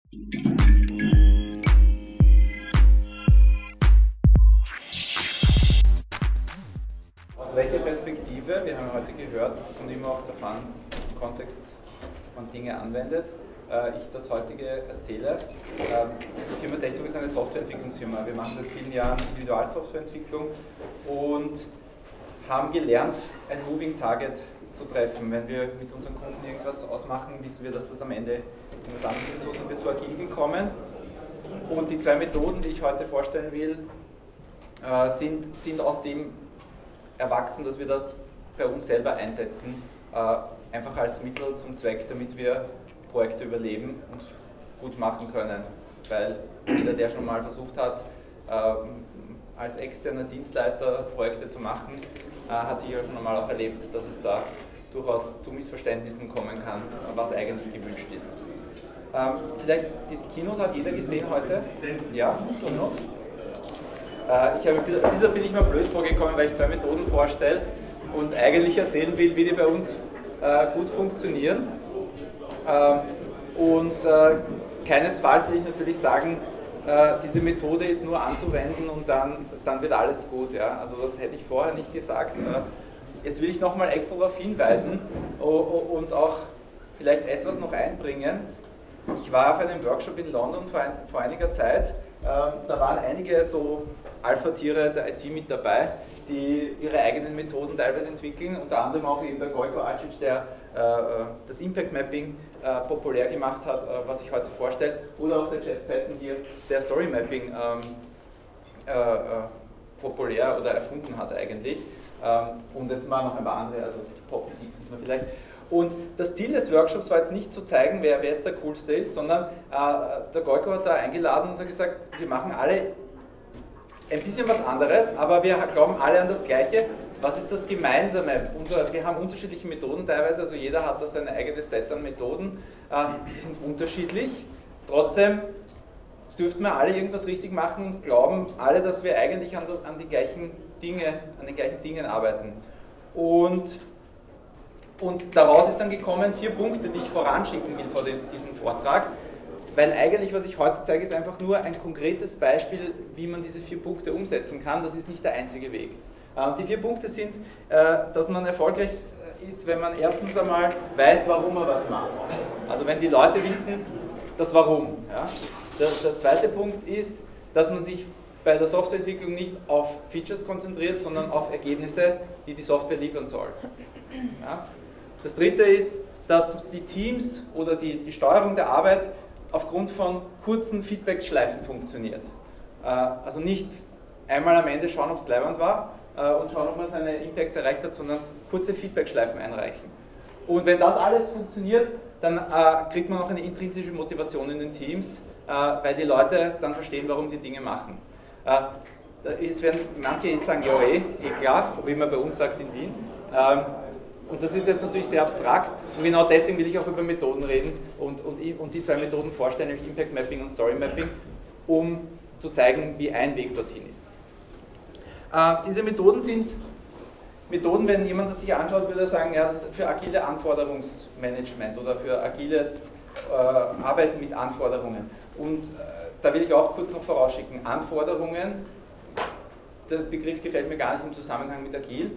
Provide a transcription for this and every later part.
Aus welcher Perspektive, wir haben heute gehört, das kommt immer auch davon, im Kontext man Dinge anwendet, ich das heutige erzähle. Die Firma Techtruck ist eine Softwareentwicklungsfirma. Wir machen seit vielen Jahren Individualsoftwareentwicklung und haben gelernt, ein Moving Target zu treffen. Wenn wir mit unseren Kunden irgendwas ausmachen, wissen wir, dass das am Ende etwas anderes ist. So sind wir zu Agil gekommen. Und die zwei Methoden, die ich heute vorstellen will, sind aus dem erwachsen, dass wir das bei uns selber einsetzen, einfach als Mittel zum Zweck, damit wir Projekte überleben und gut machen können. Weil jeder, der schon mal versucht hat, als externer Dienstleister Projekte zu machen, hat sicher schon mal auch erlebt, dass es da durchaus zu Missverständnissen kommen kann, was eigentlich gewünscht ist. Vielleicht das Keynote hat jeder gesehen heute? Ja, Keynote. Dieser bin ich mir blöd vorgekommen, weil ich zwei Methoden vorstelle und eigentlich erzählen will, wie die bei uns gut funktionieren. Keinesfalls will ich natürlich sagen, diese Methode ist nur anzuwenden und dann wird alles gut. Ja? Also das hätte ich vorher nicht gesagt. Jetzt will ich nochmal extra darauf hinweisen und auch vielleicht etwas noch einbringen. Ich war auf einem Workshop in London vor einiger Zeit. Da waren einige so Alpha-Tiere der IT mit dabei, die ihre eigenen Methoden teilweise entwickeln, unter anderem auch eben der Gojko Acic, der das Impact Mapping populär gemacht hat, was ich heute vorstelle, oder auch der Jeff Patton hier, der Story Mapping populär oder erfunden hat eigentlich. Und es waren noch ein paar andere, also Poppy sieht man vielleicht. Und das Ziel des Workshops war jetzt nicht zu zeigen, wer jetzt der Coolste ist, sondern der Gojko hat da eingeladen und hat gesagt, wir machen alle ein bisschen was anderes, aber wir glauben alle an das Gleiche. Was ist das Gemeinsame? Wir haben unterschiedliche Methoden teilweise, also jeder hat da sein eigenes Set an Methoden, die sind unterschiedlich. Trotzdem dürften wir alle irgendwas richtig machen und glauben alle, dass wir eigentlich an den gleichen Dingen arbeiten. Und daraus ist dann gekommen 4 Punkte, die ich voranschicken will vor diesem Vortrag, weil eigentlich, was ich heute zeige, ist einfach nur ein konkretes Beispiel, wie man diese 4 Punkte umsetzen kann. Das ist nicht der einzige Weg. Die 4 Punkte sind, dass man erfolgreich ist, wenn man erstens einmal weiß, warum man was macht. Also wenn die Leute wissen, das Warum. Ja. Der zweite Punkt ist, dass man sich bei der Softwareentwicklung nicht auf Features konzentriert, sondern auf Ergebnisse, die die Software liefern soll. Ja. Das dritte ist, dass die Teams oder die Steuerung der Arbeit aufgrund von kurzen Feedback-Schleifen funktioniert. Also nicht einmal am Ende schauen, ob es leibend war und schauen, ob man seine Impacts erreicht hat, sondern kurze Feedback-Schleifen einreichen. Und wenn das alles funktioniert, dann kriegt man auch eine intrinsische Motivation in den Teams, weil die Leute dann verstehen, warum sie Dinge machen. Es werden manche sagen, ja klar, wie man bei uns sagt in Wien. Und das ist jetzt natürlich sehr abstrakt und genau deswegen will ich auch über Methoden reden und die zwei Methoden vorstellen, nämlich Impact Mapping und Story Mapping, um zu zeigen, wie ein Weg dorthin ist. Diese Methoden sind Methoden, wenn jemand das sich anschaut, würde er sagen, ja, für agile Anforderungsmanagement oder für agiles Arbeiten mit Anforderungen. Und da will ich auch kurz noch vorausschicken, Anforderungen, der Begriff gefällt mir gar nicht im Zusammenhang mit agil.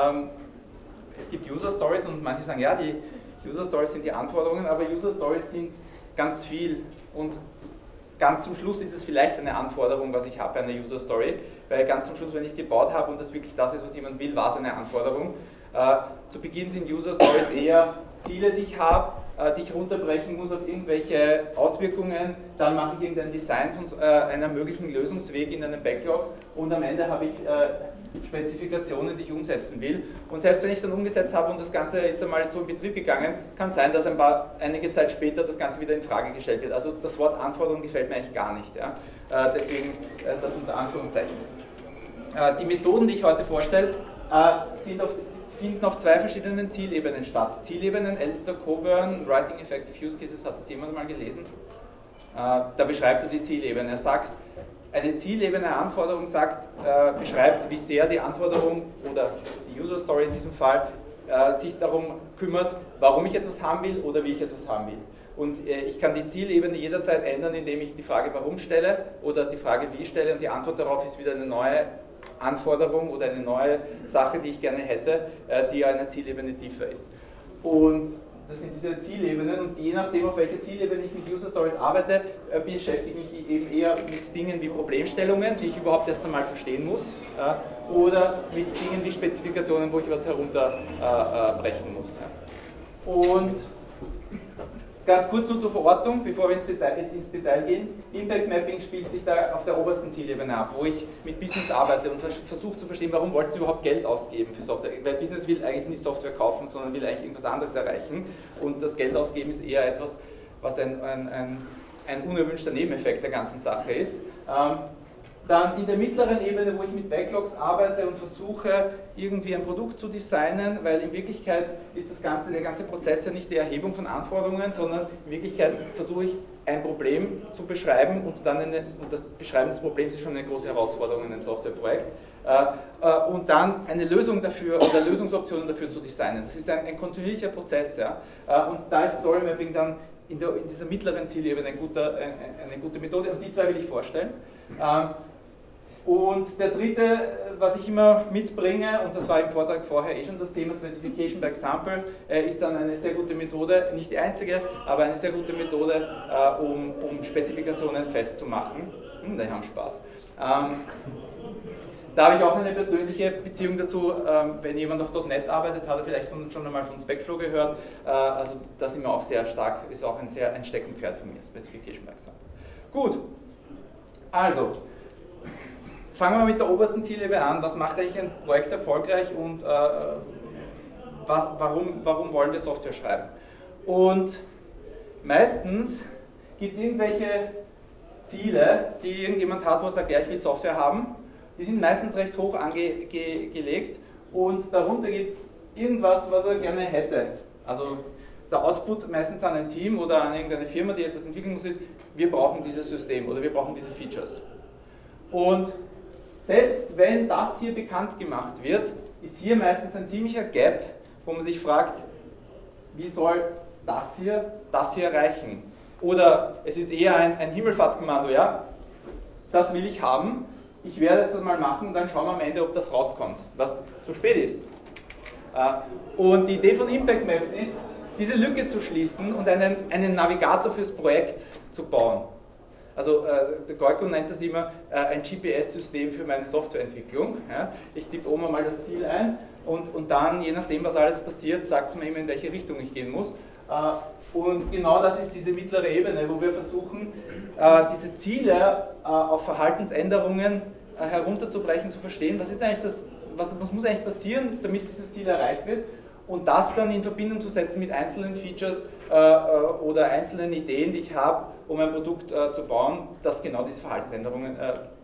Es gibt User Stories und manche sagen, ja, die User Stories sind die Anforderungen, aber User Stories sind ganz viel und ganz zum Schluss ist es vielleicht eine Anforderung, was ich habe, eine User Story, weil ganz zum Schluss, wenn ich es gebaut habe und das wirklich das ist, was jemand will, war es eine Anforderung. Zu Beginn sind User Stories eher Ziele, die ich habe, die ich runterbrechen muss auf irgendwelche Auswirkungen, dann mache ich irgendein Design von einem möglichen Lösungsweg in einem Backlog und am Ende habe ich Spezifikationen, die ich umsetzen will. Und selbst wenn ich es dann umgesetzt habe und das Ganze ist einmal so in Betrieb gegangen, kann es sein, dass einige Zeit später das Ganze wieder in Frage gestellt wird. Also das Wort Anforderung gefällt mir eigentlich gar nicht. Ja? Deswegen das unter Anführungszeichen. Die Methoden, die ich heute vorstelle, finden auf 2 verschiedenen Zielebenen statt. Zielebenen, Alistair Coburn, Writing Effective Use Cases, hat das jemand mal gelesen? Da beschreibt er die Zielebene. Er sagt, eine Zielebene, eine Anforderung beschreibt, wie sehr die Anforderung oder die User Story in diesem Fall sich darum kümmert, warum ich etwas haben will oder wie ich etwas haben will. Und ich kann die Zielebene jederzeit ändern, indem ich die Frage warum stelle oder die Frage wie stelle und die Antwort darauf ist wieder eine neue Anforderung oder eine neue Sache, die ich gerne hätte, die an einer Zielebene tiefer ist. Und das sind diese Zielebenen und je nachdem, auf welcher Zielebene ich mit User Stories arbeite, beschäftige ich mich eben eher mit Dingen wie Problemstellungen, die ich überhaupt erst einmal verstehen muss, oder mit Dingen wie Spezifikationen, wo ich was herunterbrechen muss. Und ganz kurz nur zur Verortung, bevor wir ins Detail gehen. Impact Mapping spielt sich da auf der obersten Zielebene ab, wo ich mit Business arbeite und versuche zu verstehen, warum wollt ihr überhaupt Geld ausgeben für Software. Weil Business will eigentlich nicht Software kaufen, sondern will eigentlich irgendwas anderes erreichen. Und das Geld ausgeben ist eher etwas, was ein unerwünschter Nebeneffekt der ganzen Sache ist. Dann in der mittleren Ebene, wo ich mit Backlogs arbeite und versuche, irgendwie ein Produkt zu designen, weil in Wirklichkeit ist der ganze Prozess ja nicht die Erhebung von Anforderungen, sondern in Wirklichkeit versuche ich, ein Problem zu beschreiben und das Beschreiben des Problems ist schon eine große Herausforderung in einem Softwareprojekt. Und dann eine Lösung dafür oder Lösungsoptionen dafür zu designen. Das ist ein kontinuierlicher Prozess. Ja? Und da ist Story Mapping dann in dieser mittleren Zielebene eine gute Methode und die zwei will ich vorstellen. Und der dritte, was ich immer mitbringe, und das war im Vortrag vorher schon das Thema Specification by Example, ist dann eine sehr gute Methode, nicht die einzige, aber eine sehr gute Methode, um Spezifikationen festzumachen. Die haben Spaß. Da habe ich auch eine persönliche Beziehung dazu. Wenn jemand auf .NET arbeitet, hat er vielleicht schon einmal von Specflow gehört. Also da sind wir auch sehr stark, ist auch ein Steckenpferd von mir, Specification by Example. Gut, also fangen wir mit der obersten Zielebene an. Was macht eigentlich ein Projekt erfolgreich und warum wollen wir Software schreiben? Und meistens gibt es irgendwelche Ziele, die irgendjemand hat, wo er sagt, ja, ich will Software haben. Die sind meistens recht hoch angelegt und darunter gibt es irgendwas, was er gerne hätte. Also der Output meistens an ein Team oder an irgendeine Firma, die etwas entwickeln muss, ist, wir brauchen dieses System oder wir brauchen diese Features. Und selbst wenn das hier bekannt gemacht wird, ist hier meistens ein ziemlicher Gap, wo man sich fragt, wie soll das hier erreichen? Oder es ist eher ein Himmelfahrtskommando, ja, das will ich haben, ich werde es dann mal machen und dann schauen wir am Ende, ob das rauskommt, was zu spät ist. Und die Idee von Impact Maps ist, diese Lücke zu schließen und einen Navigator fürs Projekt zu bauen. Also der Goiko nennt das immer ein GPS-System für meine Softwareentwicklung. Ja? Ich tippe oben mal das Ziel ein und dann, je nachdem was alles passiert, sagt es mir immer, in welche Richtung ich gehen muss. Und genau das ist diese mittlere Ebene, wo wir versuchen, diese Ziele auf Verhaltensänderungen herunterzubrechen, zu verstehen, was ist eigentlich was muss eigentlich passieren, damit dieses Ziel erreicht wird. Und das dann in Verbindung zu setzen mit einzelnen Features oder einzelnen Ideen, die ich habe, um ein Produkt zu bauen, das genau diese Verhaltensänderungen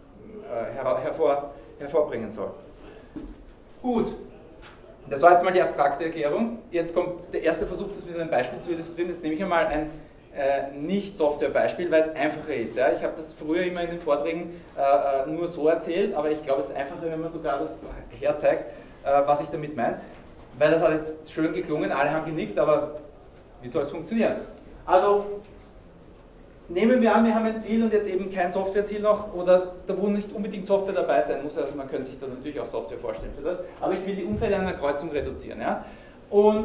hervorbringen soll. Gut, das war jetzt mal die abstrakte Erklärung. Jetzt kommt der erste Versuch, das mit einem Beispiel zu illustrieren. Jetzt nehme ich einmal ein Nicht-Software-Beispiel, weil es einfacher ist. Ja? Ich habe das früher immer in den Vorträgen nur so erzählt, aber ich glaube, es ist einfacher, wenn man sogar das herzeigt, was ich damit meine. Weil das hat jetzt schön geklungen, alle haben genickt, aber wie soll es funktionieren? Also, nehmen wir an, wir haben ein Ziel und jetzt eben kein Softwareziel noch, oder da wo nicht unbedingt Software dabei sein muss, also man könnte sich da natürlich auch Software vorstellen für das, aber ich will die Unfälle an einer Kreuzung reduzieren. Ja? Und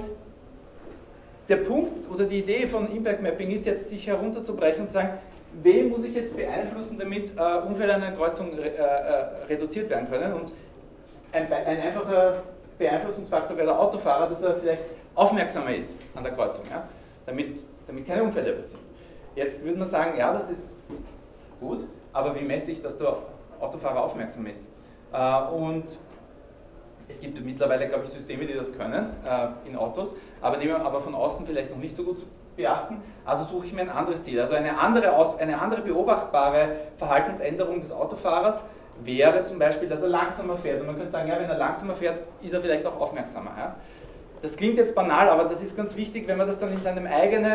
der Punkt oder die Idee von Impact Mapping ist jetzt, sich herunterzubrechen und zu sagen, wen muss ich jetzt beeinflussen, damit Unfälle an einer Kreuzung reduziert werden können. Und ein einfacher Beeinflussungsfaktor wäre der Autofahrer, dass er vielleicht aufmerksamer ist an der Kreuzung, ja? damit keine Unfälle passieren. Jetzt würde man sagen, ja, das ist gut, aber wie messe ich, dass der Autofahrer aufmerksam ist? Und es gibt mittlerweile, glaube ich, Systeme, die das können in Autos, aber von außen vielleicht noch nicht so gut zu beachten. Also suche ich mir ein anderes Ziel. Also eine andere beobachtbare Verhaltensänderung des Autofahrers wäre zum Beispiel, dass er langsamer fährt. Und man könnte sagen, ja, wenn er langsamer fährt, ist er vielleicht auch aufmerksamer. Ja? Das klingt jetzt banal, aber das ist ganz wichtig, wenn man das dann in seinem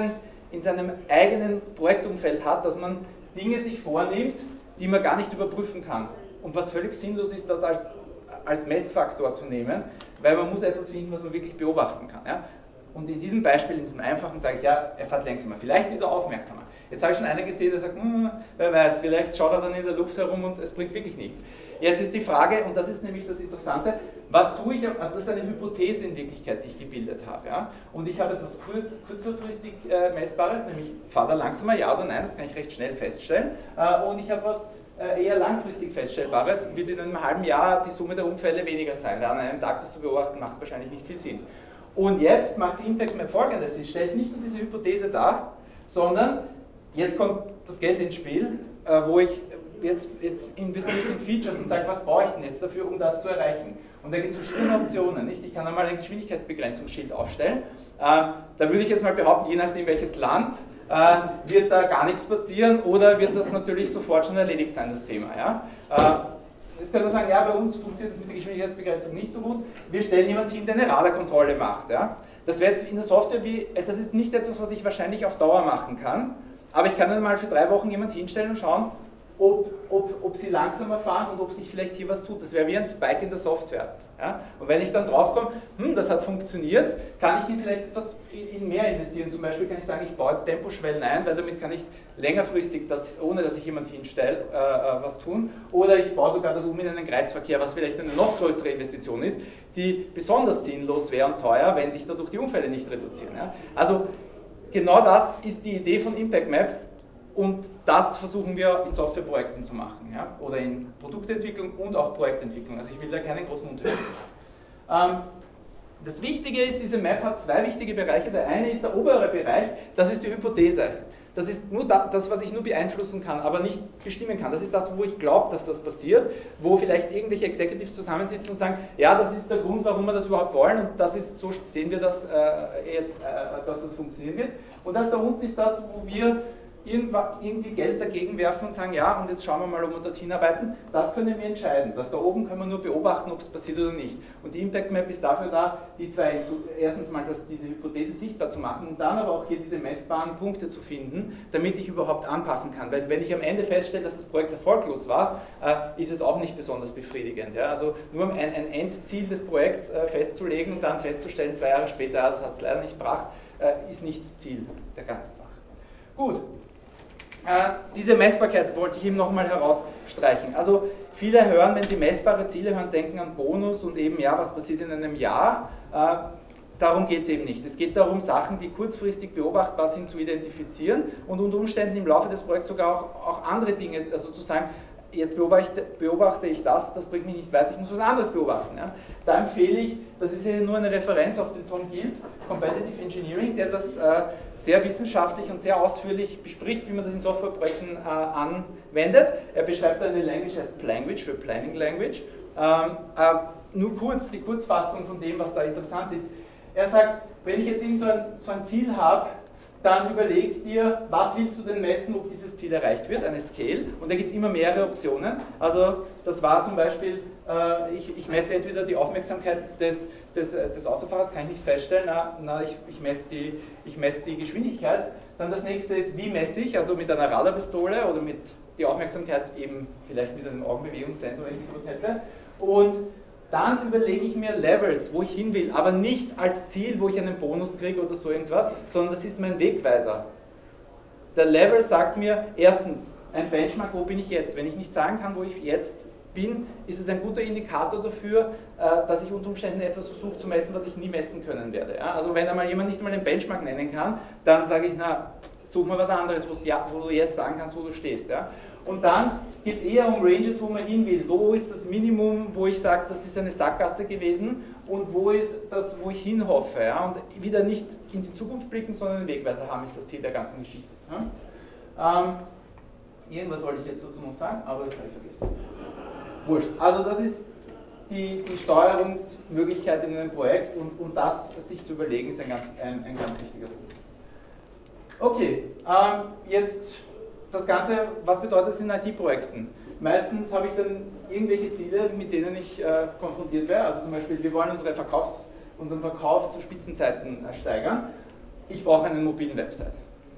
eigenen Projektumfeld hat, dass man Dinge sich vornimmt, die man gar nicht überprüfen kann. Und was völlig sinnlos ist, das als Messfaktor zu nehmen, weil man muss etwas finden, was man wirklich beobachten kann. Ja? Und in diesem Beispiel, in diesem einfachen, sage ich, ja, er fährt langsamer. Vielleicht ist er aufmerksamer. Jetzt habe ich schon einen gesehen, der sagt, wer weiß, vielleicht schaut er dann in der Luft herum und es bringt wirklich nichts. Jetzt ist die Frage, und das ist nämlich das Interessante, was tue ich, also das ist eine Hypothese in Wirklichkeit, die ich gebildet habe. Ja? Und ich habe etwas kurzfristig Messbares, nämlich fahrt er langsamer, ja oder nein, das kann ich recht schnell feststellen. Und ich habe was eher langfristig Feststellbares, wird in einem halben Jahr die Summe der Unfälle weniger sein. An einem Tag das zu beobachten, macht wahrscheinlich nicht viel Sinn. Und jetzt macht die Impact Map Folgendes, sie stellt nicht nur diese Hypothese dar, sondern jetzt kommt das Geld ins Spiel, wo ich jetzt investiere in Features und sage, was brauche ich denn jetzt dafür, um das zu erreichen. Und da gibt es verschiedene Optionen. Nicht? Ich kann einmal ein Geschwindigkeitsbegrenzungsschild aufstellen. Da würde ich jetzt mal behaupten, je nachdem welches Land, wird da gar nichts passieren oder wird das natürlich sofort schon erledigt sein, das Thema. Ja? Jetzt könnte man sagen, ja, bei uns funktioniert das mit der Geschwindigkeitsbegrenzung nicht so gut. Wir stellen jemanden hin, der eine Radarkontrolle macht. Ja? Das wäre jetzt in der Software, das ist nicht etwas, was ich wahrscheinlich auf Dauer machen kann, aber ich kann dann mal für 3 Wochen jemanden hinstellen und schauen, ob sie langsamer fahren und ob sich vielleicht hier was tut. Das wäre wie ein Spike in der Software. Ja? Und wenn ich dann draufkomme, das hat funktioniert, kann ich vielleicht etwas in mehr investieren. Zum Beispiel kann ich sagen, ich baue jetzt Temposchwellen ein, weil damit kann ich längerfristig, ohne dass ich jemanden hinstelle, was tun. Oder ich baue sogar das in einen Kreisverkehr, was vielleicht eine noch größere Investition ist, die besonders sinnlos wäre und teuer, wenn sich dadurch die Unfälle nicht reduzieren. Ja? Also genau das ist die Idee von Impact Maps. Und das versuchen wir in Softwareprojekten zu machen, ja? Oder in Produktentwicklung und auch Projektentwicklung. Also ich will da keinen großen Unterschied machen. Das Wichtige ist, diese Map hat 2 wichtige Bereiche. Der eine ist der obere Bereich, das ist die Hypothese. Das ist nur das, was ich nur beeinflussen kann, aber nicht bestimmen kann. Das ist das, wo ich glaube, dass das passiert, wo vielleicht irgendwelche Executives zusammensitzen und sagen, ja, das ist der Grund, warum wir das überhaupt wollen und das ist, so sehen wir das jetzt, dass das funktionieren wird. Und das da unten ist das, wo wir irgendwie Geld dagegen werfen und sagen, ja, und jetzt schauen wir mal, ob wir dorthin arbeiten. Das können wir entscheiden. Das da oben können wir nur beobachten, ob es passiert oder nicht. Und die Impact Map ist dafür da, erstens mal diese Hypothese sichtbar zu machen und dann aber auch hier diese messbaren Punkte zu finden, damit ich überhaupt anpassen kann. Weil wenn ich am Ende feststelle, dass das Projekt erfolglos war, ist es auch nicht besonders befriedigend. Ja? Also nur ein Endziel des Projekts festzulegen und dann festzustellen, 2 Jahre später, das hat es leider nicht gebracht, ist nicht Ziel der ganzen Sache. Gut. Diese Messbarkeit wollte ich eben nochmal herausstreichen. Also viele hören, wenn sie messbare Ziele hören, denken an Bonus und eben, ja, was passiert in einem Jahr. Darum geht es eben nicht. Es geht darum, Sachen, die kurzfristig beobachtbar sind, zu identifizieren und unter Umständen im Laufe des Projekts sogar auch andere Dinge, also zu sagen, jetzt beobachte ich das bringt mich nicht weiter, ich muss was anderes beobachten. Ja. Da empfehle ich, das ist ja nur eine Referenz auf den Tom Guild, Competitive Engineering, der das sehr wissenschaftlich und sehr ausführlich bespricht, wie man das in Softwareprojekten anwendet. Er beschreibt eine Language als Planguage für Planning Language. Nur kurz, die Kurzfassung von dem, was da interessant ist. Er sagt, wenn ich jetzt so ein Ziel habe, dann überleg dir, was willst du denn messen, ob dieses Ziel erreicht wird, eine Scale. Und da gibt es immer mehrere Optionen. Also das war zum Beispiel, ich messe entweder die Aufmerksamkeit des Autofahrers, kann ich nicht feststellen, ich messe die Geschwindigkeit. Dann das nächste ist, wie messe ich, also mit einer Radarpistole oder mit die Aufmerksamkeit eben vielleicht mit einem Augenbewegungssensor, wenn ich sowas hätte. Und dann überlege ich mir Levels, wo ich hin will, aber nicht als Ziel, wo ich einen Bonus kriege oder so irgendwas, sondern das ist mein Wegweiser. Der Level sagt mir erstens, ein Benchmark, wo bin ich jetzt? Wenn ich nicht sagen kann, wo ich jetzt bin, ist es ein guter Indikator dafür, dass ich unter Umständen etwas versuche zu messen, was ich nie messen können werde. Ja? Also wenn einmal jemand nicht einmal den Benchmark nennen kann, dann sage ich, na, such mal was anderes, wo du jetzt sagen kannst, wo du stehst. Ja? Und dann geht es eher um Ranges, wo man hin will. Wo ist das Minimum, wo ich sage, das ist eine Sackgasse gewesen und wo ist das, wo ich hinhoffe. Ja? Und wieder nicht in die Zukunft blicken, sondern einen Wegweiser haben, ist das Ziel der ganzen Geschichte. Ja? Irgendwas wollte ich jetzt dazu noch sagen, aber das habe ich vergessen. Wurscht. Also das ist die Steuerungsmöglichkeit in einem Projekt und das sich zu überlegen, ist ein ganz wichtiger Punkt. Okay, jetzt das Ganze, was bedeutet es in IT-Projekten? Meistens habe ich dann irgendwelche Ziele, mit denen ich konfrontiert werde. Also zum Beispiel, wir wollen unseren Verkauf zu Spitzenzeiten steigern. Ich brauche eine mobilen Website.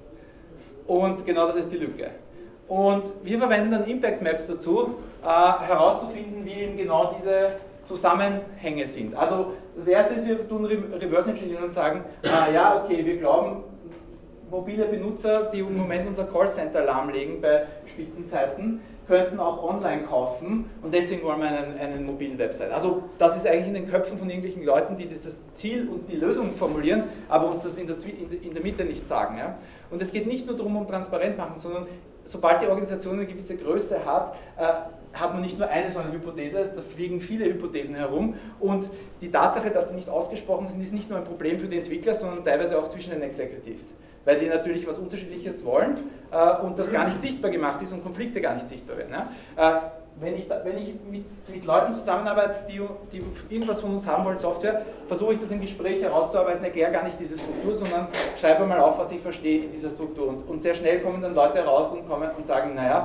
Und genau das ist die Lücke. Und wir verwenden dann Impact Maps dazu, herauszufinden, wie eben genau Zusammenhänge sind. Also das erste ist, wir tun Reverse Engineering und sagen, ja, okay, wir glauben, mobile Benutzer, die im Moment unser Callcenter lahmlegen bei Spitzenzeiten, könnten auch online kaufen und deswegen wollen wir einen mobilen Website. Also das ist eigentlich in den Köpfen von irgendwelchen Leuten, die dieses Ziel und die Lösung formulieren, aber uns das in der Mitte nicht sagen. Ja? Und es geht nicht nur darum, um transparent machen, sondern sobald die Organisation eine gewisse Größe hat, hat man nicht nur eine so eine Hypothese, da fliegen viele Hypothesen herum und die Tatsache, dass sie nicht ausgesprochen sind, ist nicht nur ein Problem für die Entwickler, sondern teilweise auch zwischen den Executives, weil die natürlich was Unterschiedliches wollen und das gar nicht sichtbar gemacht ist und Konflikte gar nicht sichtbar werden. Ja? Wenn ich mit Leuten zusammenarbeite, die irgendwas von uns haben wollen, Software, versuche ich das im Gespräch herauszuarbeiten, erkläre gar nicht diese Struktur, sondern schreibe mal auf, was ich verstehe in dieser Struktur. Und sehr schnell kommen dann Leute raus und sagen, naja,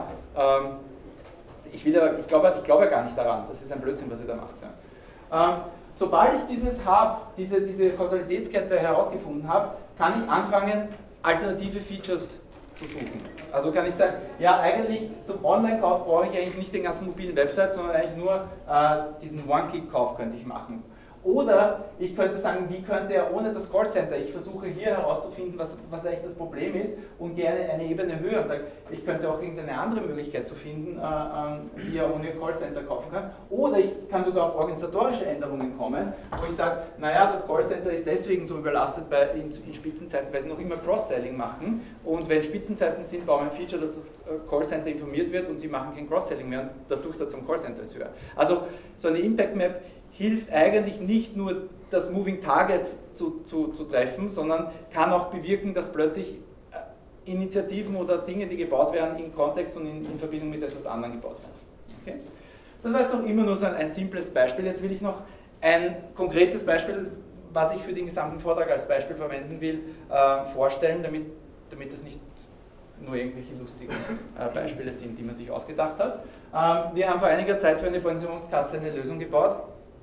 ich glaube ja gar nicht daran, das ist ein Blödsinn, was ihr da macht. Ja. Sobald ich dieses habe, diese Kausalitätskette herausgefunden habe, kann ich anfangen, alternative Features zu suchen. Also kann ich sagen, ja, eigentlich zum Online-Kauf brauche ich eigentlich nicht den ganzen mobilen Website, sondern eigentlich nur diesen One-Click-Kauf könnte ich machen. Oder ich könnte sagen, wie könnte er ohne das Callcenter, ich versuche hier herauszufinden, was eigentlich das Problem ist und gerne eine Ebene höher und sage, ich könnte auch irgendeine andere Möglichkeit zu finden, wie er ohne Callcenter kaufen kann. Oder ich kann sogar auf organisatorische Änderungen kommen, wo ich sage, naja, das Callcenter ist deswegen so überlastet in Spitzenzeiten, weil sie noch immer Cross-Selling machen und wenn Spitzenzeiten sind, bauen wir ein Feature, dass das Callcenter informiert wird und sie machen kein Cross-Selling mehr und der Durchsatz am Callcenter ist höher. Also so eine Impact-Map hilft eigentlich nicht nur, das Moving Target zu treffen, sondern kann auch bewirken, dass plötzlich Initiativen oder Dinge, die gebaut werden, in Kontext und in Verbindung mit etwas anderem gebaut werden. Okay? Das war jetzt noch immer nur so ein simples Beispiel. Jetzt will ich noch ein konkretes Beispiel, was ich für den gesamten Vortrag als Beispiel verwenden will, vorstellen, damit das nicht nur irgendwelche lustigen Beispiele sind, die man sich ausgedacht hat. Wir haben vor einiger Zeit für eine Pensionskasse eine Lösung gebaut.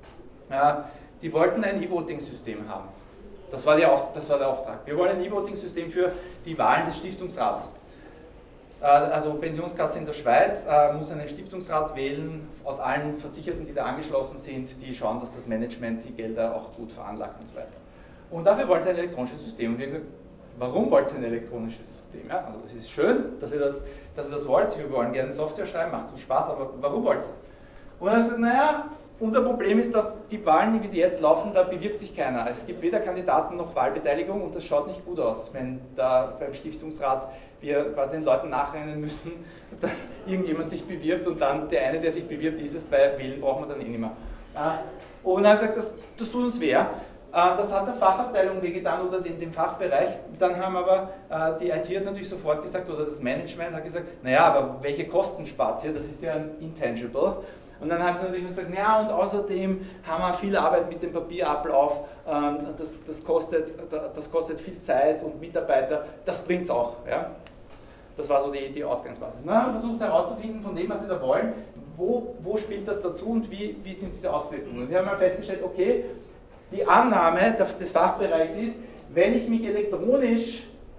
Die wollten ein E-Voting-System haben. Das war der Auftrag. Wir wollen ein E-Voting-System für die Wahlen des Stiftungsrats. Also Pensionskasse in der Schweiz muss einen Stiftungsrat wählen aus allen Versicherten, die da angeschlossen sind, die schauen, dass das Management die Gelder auch gut veranlagt und so weiter. Und dafür wollen sie ein elektronisches System. Und wir haben gesagt, warum wollt ihr ein elektronisches System? Ja, also es ist schön, dass ihr das wollt, wir wollen gerne Software schreiben, macht uns Spaß, aber warum wollt ihr das? Und dann haben wir gesagt, naja, unser Problem ist, dass die Wahlen, wie sie jetzt laufen, da bewirbt sich keiner. Es gibt weder Kandidaten noch Wahlbeteiligung und das schaut nicht gut aus, wenn da beim Stiftungsrat wir quasi den Leuten nachrennen müssen, dass irgendjemand sich bewirbt und dann der eine, der sich bewirbt, ist es, weil wählen braucht man dann eh nicht mehr. Und dann haben wir gesagt, das tut uns weh. Das hat der Fachabteilung wehgetan oder dem Fachbereich. Dann haben aber die IT hat natürlich sofort gesagt, oder das Management hat gesagt, naja, aber welche Kosten spart ihr? Das ist ja ein Intangible. Und dann haben sie natürlich gesagt, ja, und außerdem haben wir viel Arbeit mit dem Papierablauf, das kostet viel Zeit und Mitarbeiter, das bringt es auch. Ja? Das war so die Ausgangsbasis. Dann haben wir versucht herauszufinden, von dem, was sie da wollen, wo spielt das dazu und wie sind diese Auswirkungen. Und wir haben mal festgestellt, okay, die Annahme des Fachbereichs ist, wenn ich mich elektronisch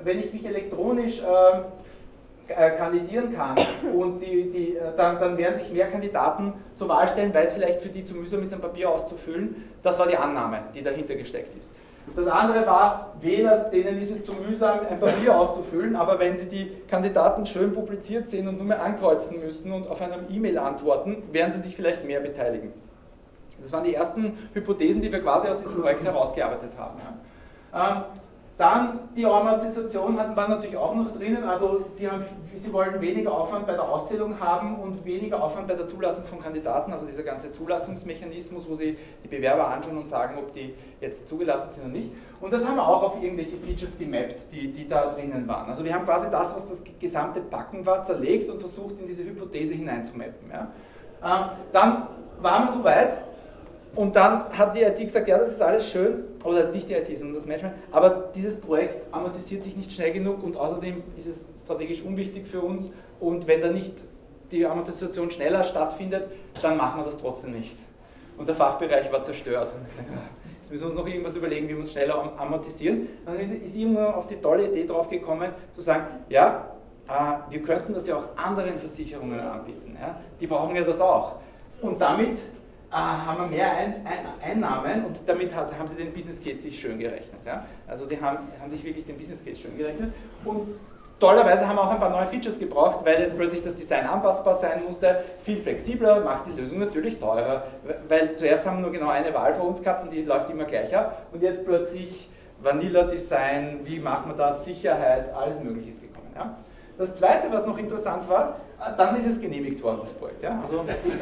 kandidieren kann und dann werden sich mehr Kandidaten zur Wahl stellen, weil es vielleicht für die zu mühsam ist, ein Papier auszufüllen. Das war die Annahme, die dahinter gesteckt ist. Das andere war, Wähler, denen ist es zu mühsam, ein Papier auszufüllen, aber wenn sie die Kandidaten schön publiziert sehen und nur mehr ankreuzen müssen und auf einem E-Mail antworten, werden sie sich vielleicht mehr beteiligen. Das waren die ersten Hypothesen, die wir quasi aus diesem Projekt herausgearbeitet haben. Ja. Dann die Amortisation war natürlich auch noch drinnen, also Sie wollen weniger Aufwand bei der Auszählung haben und weniger Aufwand bei der Zulassung von Kandidaten, also dieser ganze Zulassungsmechanismus, wo Sie die Bewerber anschauen und sagen, ob die jetzt zugelassen sind oder nicht. Und das haben wir auch auf irgendwelche Features gemappt, die da drinnen waren. Also wir haben quasi das, was das gesamte Backen war, zerlegt und versucht, in diese Hypothese hineinzumappen. Ja. Dann waren wir so weit. Und dann hat die IT gesagt, ja, das ist alles schön, oder nicht die IT, sondern das Management, aber dieses Projekt amortisiert sich nicht schnell genug und außerdem ist es strategisch unwichtig für uns und wenn da nicht die Amortisation schneller stattfindet, dann machen wir das trotzdem nicht. Und der Fachbereich war zerstört. Und gesagt, jetzt müssen wir uns noch irgendwas überlegen, wie wir uns schneller amortisieren. Dann ist irgendwann auf die tolle Idee drauf gekommen, zu sagen, ja, wir könnten das ja auch anderen Versicherungen anbieten. Ja? Die brauchen ja das auch. Und damit haben wir mehr Einnahmen und damit haben sie den Business Case sich schön gerechnet. Ja? Also die haben sich wirklich den Business Case schön gerechnet und tollerweise haben wir auch ein paar neue Features gebraucht, weil jetzt plötzlich das Design anpassbar sein musste, viel flexibler, macht die Lösung natürlich teurer, weil zuerst haben wir nur genau eine Wahl vor uns gehabt und die läuft immer gleich ab und jetzt plötzlich Vanilla-Design, wie macht man das, Sicherheit, alles Mögliche ist gekommen. Ja? Das zweite, was noch interessant war, dann ist es genehmigt worden, das Projekt. Ja? Also,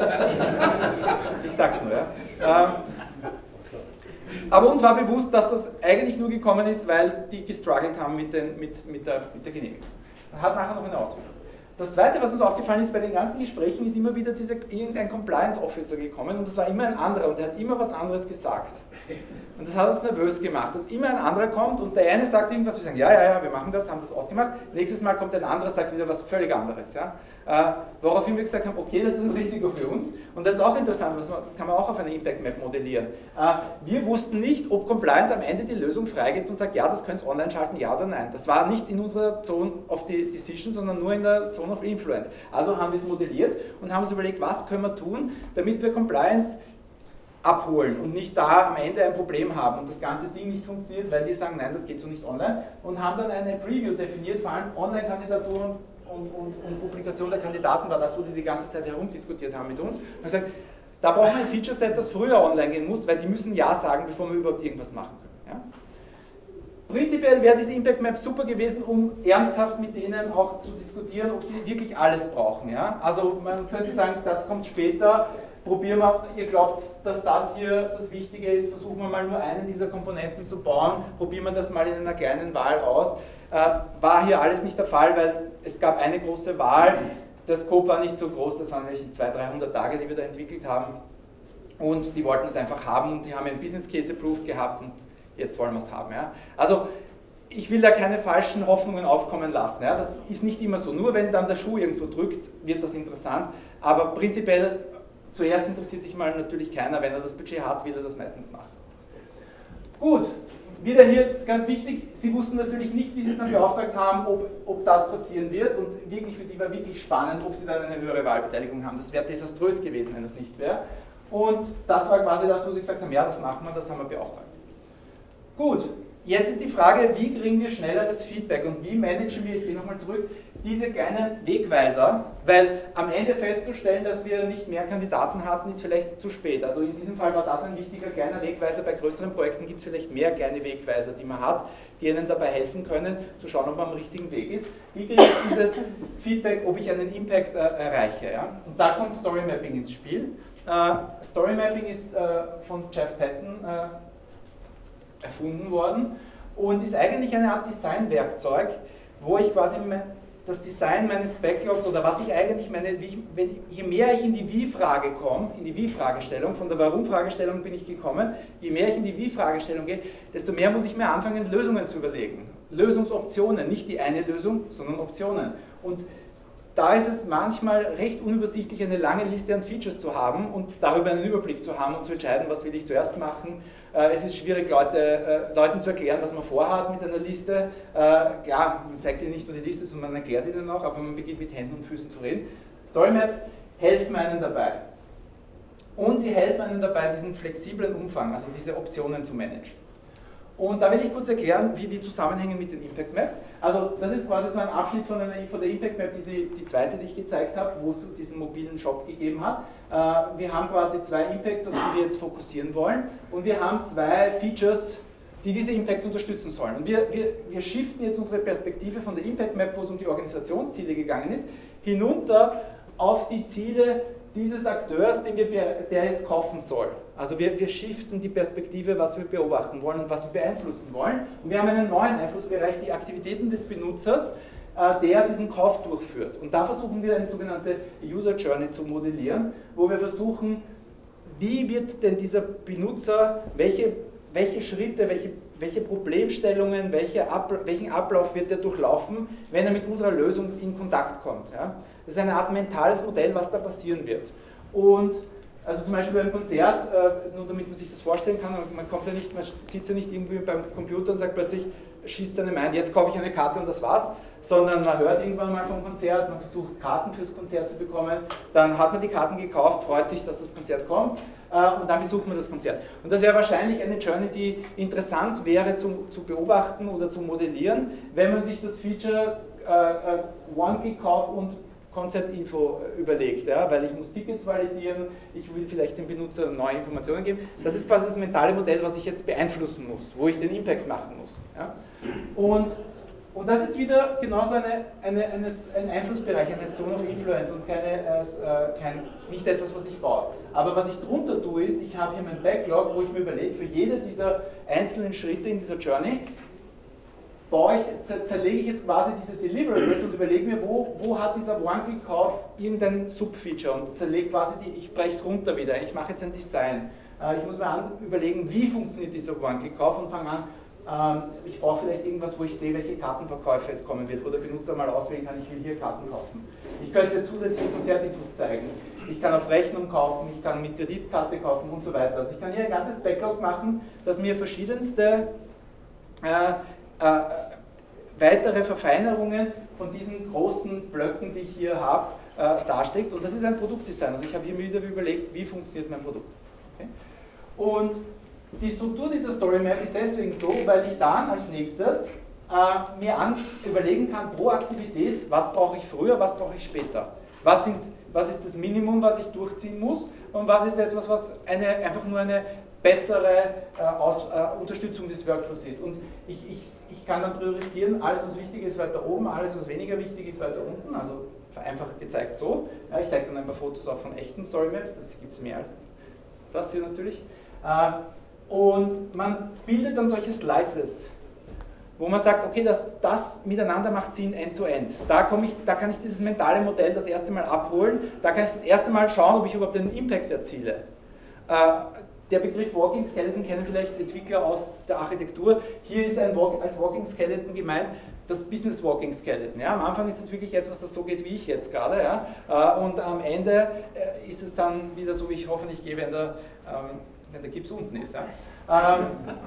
ich sag's nur. Ja? Aber uns war bewusst, dass das eigentlich nur gekommen ist, weil die gestruggelt haben mit der Genehmigung. Hat nachher noch eine Auswirkung. Das Zweite, was uns aufgefallen ist bei den ganzen Gesprächen, ist immer wieder irgendein Compliance Officer gekommen und das war immer ein anderer und der hat immer was anderes gesagt. Und das hat uns nervös gemacht, dass immer ein anderer kommt und der eine sagt irgendwas, wir sagen, ja, wir machen das, haben das ausgemacht. Nächstes Mal kommt ein anderer, sagt wieder was völlig anderes. Ja? Woraufhin wir gesagt haben, okay, das ist ein Risiko für uns. Und das ist auch interessant, das kann man auch auf einer Impact Map modellieren. Wir wussten nicht, ob Compliance am Ende die Lösung freigibt und sagt, ja, das könnt ihr online schalten, ja oder nein. Das war nicht in unserer Zone of the Decision, sondern nur in der Zone of Influence. Also haben wir es modelliert und haben uns überlegt, was können wir tun, damit wir Compliance abholen und nicht da am Ende ein Problem haben und das ganze Ding nicht funktioniert, weil die sagen, nein, das geht so nicht online und haben dann eine Preview definiert, vor allem Online-Kandidaturen und Publikation der Kandidaten war das, wo die die ganze Zeit herumdiskutiert haben mit uns und gesagt, da brauchen wir ein Feature-Set, das früher online gehen muss, weil die müssen Ja sagen, bevor wir überhaupt irgendwas machen können. Ja? Prinzipiell wäre diese Impact Map super gewesen, um ernsthaft mit denen auch zu diskutieren, ob sie wirklich alles brauchen. Ja? Also man könnte sagen, das kommt später, probieren wir, ihr glaubt, dass das hier das Wichtige ist, versuchen wir mal nur einen dieser Komponenten zu bauen, probieren wir das mal in einer kleinen Wahl aus. War hier alles nicht der Fall, weil es gab eine große Wahl, der Scope war nicht so groß, das waren welche 200-300 Tage, die wir da entwickelt haben und die wollten es einfach haben und die haben einen Business Case approved gehabt und jetzt wollen wir es haben. Ja? Also ich will da keine falschen Hoffnungen aufkommen lassen. Ja? Das ist nicht immer so, nur wenn dann der Schuh irgendwo drückt, wird das interessant, aber prinzipiell zuerst interessiert sich mal natürlich keiner, wenn er das Budget hat, will er das meistens machen. Gut, wieder hier ganz wichtig, Sie wussten natürlich nicht, wie Sie es dann beauftragt haben, ob das passieren wird und wirklich für die war wirklich spannend, ob Sie dann eine höhere Wahlbeteiligung haben. Das wäre desaströs gewesen, wenn das nicht wäre. Und das war quasi das, wo Sie gesagt haben, ja, das machen wir, das haben wir beauftragt. Gut, jetzt ist die Frage, wie kriegen wir schnelleres Feedback und wie managen wir, ich gehe nochmal zurück, diese kleinen Wegweiser, weil am Ende festzustellen, dass wir nicht mehr Kandidaten hatten, ist vielleicht zu spät. Also in diesem Fall war das ein wichtiger kleiner Wegweiser. Bei größeren Projekten gibt es vielleicht mehr kleine Wegweiser, die man hat, die Ihnen dabei helfen können, zu schauen, ob man am richtigen Weg ist. Wie kriege ich dieses Feedback, ob ich einen Impact erreiche? Ja? Und da kommt Story Mapping ins Spiel. Story Mapping ist von Jeff Patton erfunden worden und ist eigentlich eine Art Designwerkzeug, wo ich quasi das Design meines Backlogs oder was ich eigentlich meine, je mehr ich in die Wie-Frage komme, in die Wie-Fragestellung, von der Warum-Fragestellung bin ich gekommen, je mehr ich in die Wie-Fragestellung gehe, desto mehr muss ich mir anfangen, Lösungen zu überlegen. Lösungsoptionen, nicht die eine Lösung, sondern Optionen. Und da ist es manchmal recht unübersichtlich, eine lange Liste an Features zu haben und darüber einen Überblick zu haben und zu entscheiden, was will ich zuerst machen. Es ist schwierig, Leuten zu erklären, was man vorhat mit einer Liste. Klar, man zeigt ihnen nicht nur die Liste, sondern man erklärt ihnen auch, aber man beginnt mit Händen und Füßen zu reden. Storymaps helfen einem dabei. Und sie helfen einem dabei, diesen flexiblen Umfang, also diese Optionen zu managen. Und da will ich kurz erklären, wie die zusammenhängen mit den Impact Maps. Also das ist quasi so ein Abschnitt von der Impact Map, die zweite, die ich gezeigt habe, wo es diesen mobilen Shop gegeben hat. Wir haben quasi zwei Impacts, auf die wir jetzt fokussieren wollen. Und wir haben zwei Features, die diese Impacts unterstützen sollen. Und wir shiften jetzt unsere Perspektive von der Impact Map, wo es um die Organisationsziele gegangen ist, hinunter auf die Ziele dieses Akteurs, der jetzt kaufen soll. Also wir shiften die Perspektive, was wir beobachten wollen und was wir beeinflussen wollen. Und wir haben einen neuen Einflussbereich, die Aktivitäten des Benutzers, der diesen Kauf durchführt. Und da versuchen wir eine sogenannte User Journey zu modellieren, wo wir versuchen, wie wird denn dieser Benutzer, welche Schritte, welche Problemstellungen, welchen Ablauf wird er durchlaufen, wenn er mit unserer Lösung in Kontakt kommt. Ja? Das ist eine Art mentales Modell, was da passieren wird. Und also zum Beispiel beim Konzert, nur damit man sich das vorstellen kann, man sitzt ja nicht irgendwie beim Computer und sagt plötzlich, schießt einem ein, jetzt kaufe ich eine Karte und das war's, sondern man hört irgendwann mal vom Konzert, man versucht Karten fürs Konzert zu bekommen, dann hat man die Karten gekauft, freut sich, dass das Konzert kommt und dann besucht man das Konzert. Und das wäre wahrscheinlich eine Journey, die interessant wäre zu beobachten oder zu modellieren, wenn man sich das Feature One-Click-Kauf und Konzertinfo überlegt, ja, weil ich muss Tickets validieren, ich will vielleicht dem Benutzer neue Informationen geben. Das ist quasi das mentale Modell, was ich jetzt beeinflussen muss, wo ich den Impact machen muss. Ja. Und das ist wieder genauso ein Einflussbereich, eine Zone of Influence und nicht etwas, was ich baue. Aber was ich drunter tue, ist, ich habe hier mein Backlog, wo ich mir überlege, für jede dieser einzelnen Schritte in dieser Journey, zerlege ich jetzt quasi diese Deliverables und überlege mir, wo hat dieser One-Click-Kauf irgendein Subfeature und zerlege quasi ich breche es runter wieder, ich mache jetzt ein Design. Ich muss mir überlegen, wie funktioniert dieser One-Click-Kauf und fange an, ich brauche vielleicht irgendwas, wo ich sehe, welche Kartenverkäufe es kommen wird, wo der Benutzer mal auswählen kann, ich will hier Karten kaufen. Ich könnte zusätzliche Konzertinfos zeigen, ich kann auf Rechnung kaufen, ich kann mit Kreditkarte kaufen und so weiter. Also ich kann hier ein ganzes Backlog machen, das mir verschiedenste weitere Verfeinerungen von diesen großen Blöcken, die ich hier habe, darstellt. Und das ist ein Produktdesign. Also ich habe hier mir wieder überlegt, wie funktioniert mein Produkt. Okay? Und die Struktur dieser Story Map ist deswegen so, weil ich dann als nächstes mir überlegen kann, pro Aktivität, was brauche ich früher, was brauche ich später. Was ist das Minimum, was ich durchziehen muss und was ist etwas, was einfach nur eine bessere Unterstützung des Workflows ist. Und ich kann dann priorisieren, alles was wichtig ist weiter oben, alles was weniger wichtig ist weiter unten, also vereinfacht gezeigt so. Ja, ich zeige dann ein paar Fotos auch von echten Storymaps, das gibt es mehr als das hier natürlich. Und man bildet dann solche Slices, wo man sagt, okay, das miteinander macht Sinn end-to-end. Da kann ich dieses mentale Modell das erste Mal abholen, da kann ich das erste Mal schauen, ob ich überhaupt einen Impact erziele. Der Begriff Walking Skeleton kennen vielleicht Entwickler aus der Architektur. Hier ist als Walking Skeleton gemeint das Business Walking Skeleton. Ja? Am Anfang ist es wirklich etwas, das so geht wie ich jetzt gerade. Ja? Und am Ende ist es dann wieder so, wie ich hoffentlich gehe, wenn der Gips unten ist. Ja?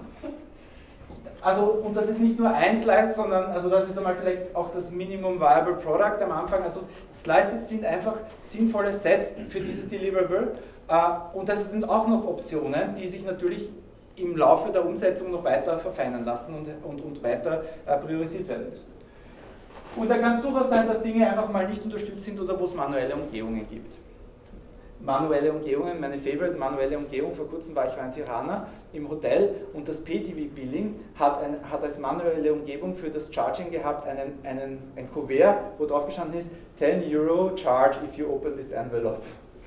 Und das ist nicht nur ein Slice, sondern das ist einmal vielleicht auch das Minimum Viable Product am Anfang. Also Slices sind einfach sinnvolle Sets für dieses Deliverable. Und das sind auch noch Optionen, die sich natürlich im Laufe der Umsetzung noch weiter verfeinern lassen und weiter priorisiert werden müssen. Und da kann es durchaus sein, dass Dinge einfach mal nicht unterstützt sind oder wo es manuelle Umgehungen gibt. Manuelle Umgehungen, meine favorite manuelle Umgehung, vor kurzem war ich in Tirana im Hotel und das PTV-Billing hat als manuelle Umgebung für das Charging gehabt ein Kuvert, wo drauf gestanden ist, 10 Euro charge if you open this envelope.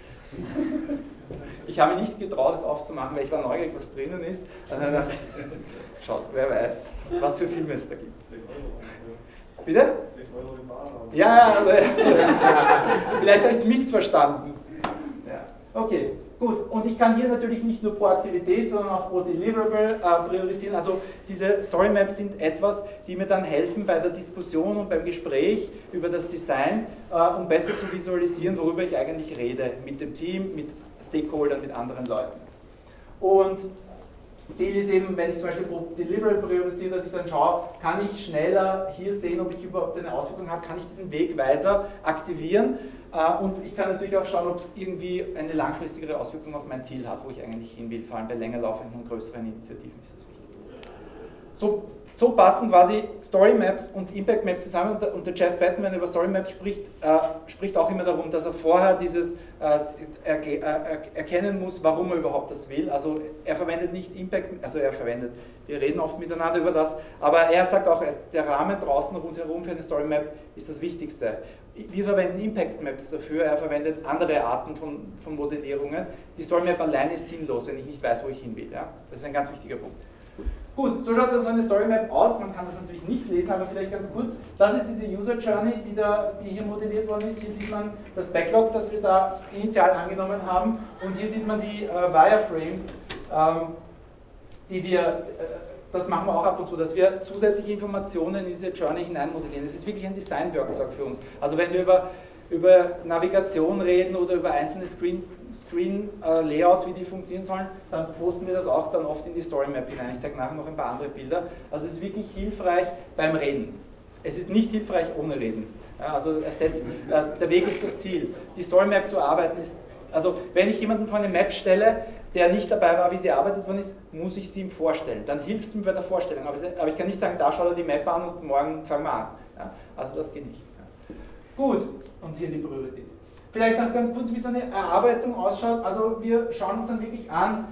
Ich habe mich nicht getraut, das aufzumachen, weil ich war neugierig, was drinnen ist. Und dann dachte ich, schaut, wer weiß, was für Filme es da gibt. Bitte? 10 Euro im Bar. Ja, vielleicht habe ich es missverstanden. Ja. Okay, gut. Und ich kann hier natürlich nicht nur pro Aktivität, sondern auch pro Deliverable priorisieren. Also diese Storymaps sind etwas, die mir dann helfen bei der Diskussion und beim Gespräch über das Design, um besser zu visualisieren, worüber ich eigentlich rede, mit dem Team, mit Stakeholdern, mit anderen Leuten. Und Ziel ist eben, wenn ich zum Beispiel pro Deliverable priorisiere, dass ich dann schaue, kann ich schneller hier sehen, ob ich überhaupt eine Auswirkung habe, kann ich diesen Wegweiser aktivieren und ich kann natürlich auch schauen, ob es irgendwie eine langfristigere Auswirkung auf mein Ziel hat, wo ich eigentlich hin will, vor allem bei länger laufenden und größeren Initiativen ist das wichtig. So passen quasi Storymaps und Impact Maps zusammen und der Jeff Patton, wenn er über Storymaps spricht auch immer darum, dass er vorher dieses erkennen muss, warum er überhaupt das will. Also er verwendet nicht Impact, wir reden oft miteinander über das, aber er sagt auch, der Rahmen draußen rundherum für eine Storymap ist das Wichtigste. Wir verwenden Impact Maps dafür, er verwendet andere Arten von Modellierungen. Die Storymap alleine ist sinnlos, wenn ich nicht weiß, wo ich hin will. Ja? Das ist ein ganz wichtiger Punkt. Gut, so schaut dann so eine Storymap aus, man kann das natürlich nicht lesen, aber vielleicht ganz kurz. Das ist diese User Journey, die hier modelliert worden ist. Hier sieht man das Backlog, das wir da initial angenommen haben und hier sieht man die Wireframes, das machen wir auch ab und zu, dass wir zusätzliche Informationen in diese Journey hineinmodellieren. Das ist wirklich ein Designwerkzeug für uns. Also wenn wir über über Navigation reden oder über einzelne Screen-Layouts, wie die funktionieren sollen, dann posten wir das auch dann oft in die Story Map hinein. Ich zeige nachher noch ein paar andere Bilder. Also es ist wirklich hilfreich beim Reden. Es ist nicht hilfreich ohne Reden. Ja, also der Weg ist das Ziel. Die Story Map zu arbeiten ist, also wenn ich jemanden vor eine Map stelle, der nicht dabei war, wie sie erarbeitet worden ist, muss ich sie ihm vorstellen. Dann hilft es mir bei der Vorstellung. Aber ich kann nicht sagen, da schaut er die Map an und morgen fangen wir an. Ja, also das geht nicht. Ja. Gut, und hier die Priorität. Vielleicht noch ganz kurz, wie so eine Erarbeitung ausschaut. Also wir schauen uns dann wirklich an,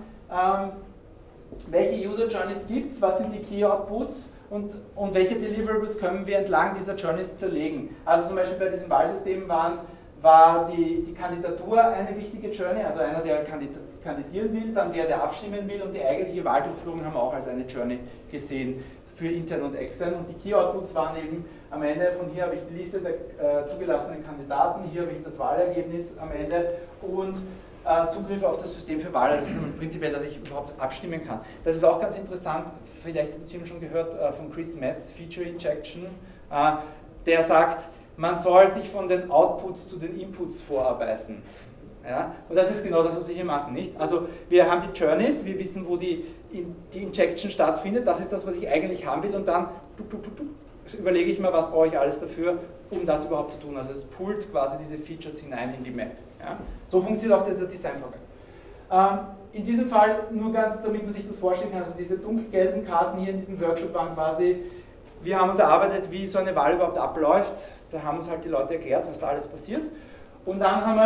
welche User Journeys gibt es, was sind die Key Outputs und welche Deliverables können wir entlang dieser Journeys zerlegen. Also zum Beispiel bei diesem Wahlsystem war die Kandidatur eine wichtige Journey, also einer, der kandidieren will, dann der abstimmen will, und die eigentliche Wahldurchführung haben wir auch als eine Journey gesehen für intern und extern. Und die Key Outputs waren eben am Ende, von hier habe ich die Liste der zugelassenen Kandidaten, hier habe ich das Wahlergebnis am Ende und Zugriff auf das System für Wahl, also prinzipiell, dass ich überhaupt abstimmen kann. Das ist auch ganz interessant, vielleicht haben Sie schon gehört von Chris Metz, Feature Injection, der sagt, man soll sich von den Outputs zu den Inputs vorarbeiten. Ja? Und das ist genau das, was wir hier machen, nicht? Also wir haben die Journeys, wir wissen, wo die Injection stattfindet, das ist das, was ich eigentlich haben will, und dann überlege ich mir, was brauche ich alles dafür, um das überhaupt zu tun. Also es pullt quasi diese Features hinein in die Map. Ja? So funktioniert auch dieser Designvorgang. In diesem Fall, nur ganz, damit man sich das vorstellen kann, also diese dunkelgelben Karten hier in diesem Workshop waren quasi, wir haben uns erarbeitet, wie so eine Wahl überhaupt abläuft. Da haben uns halt die Leute erklärt, was da alles passiert. Und dann haben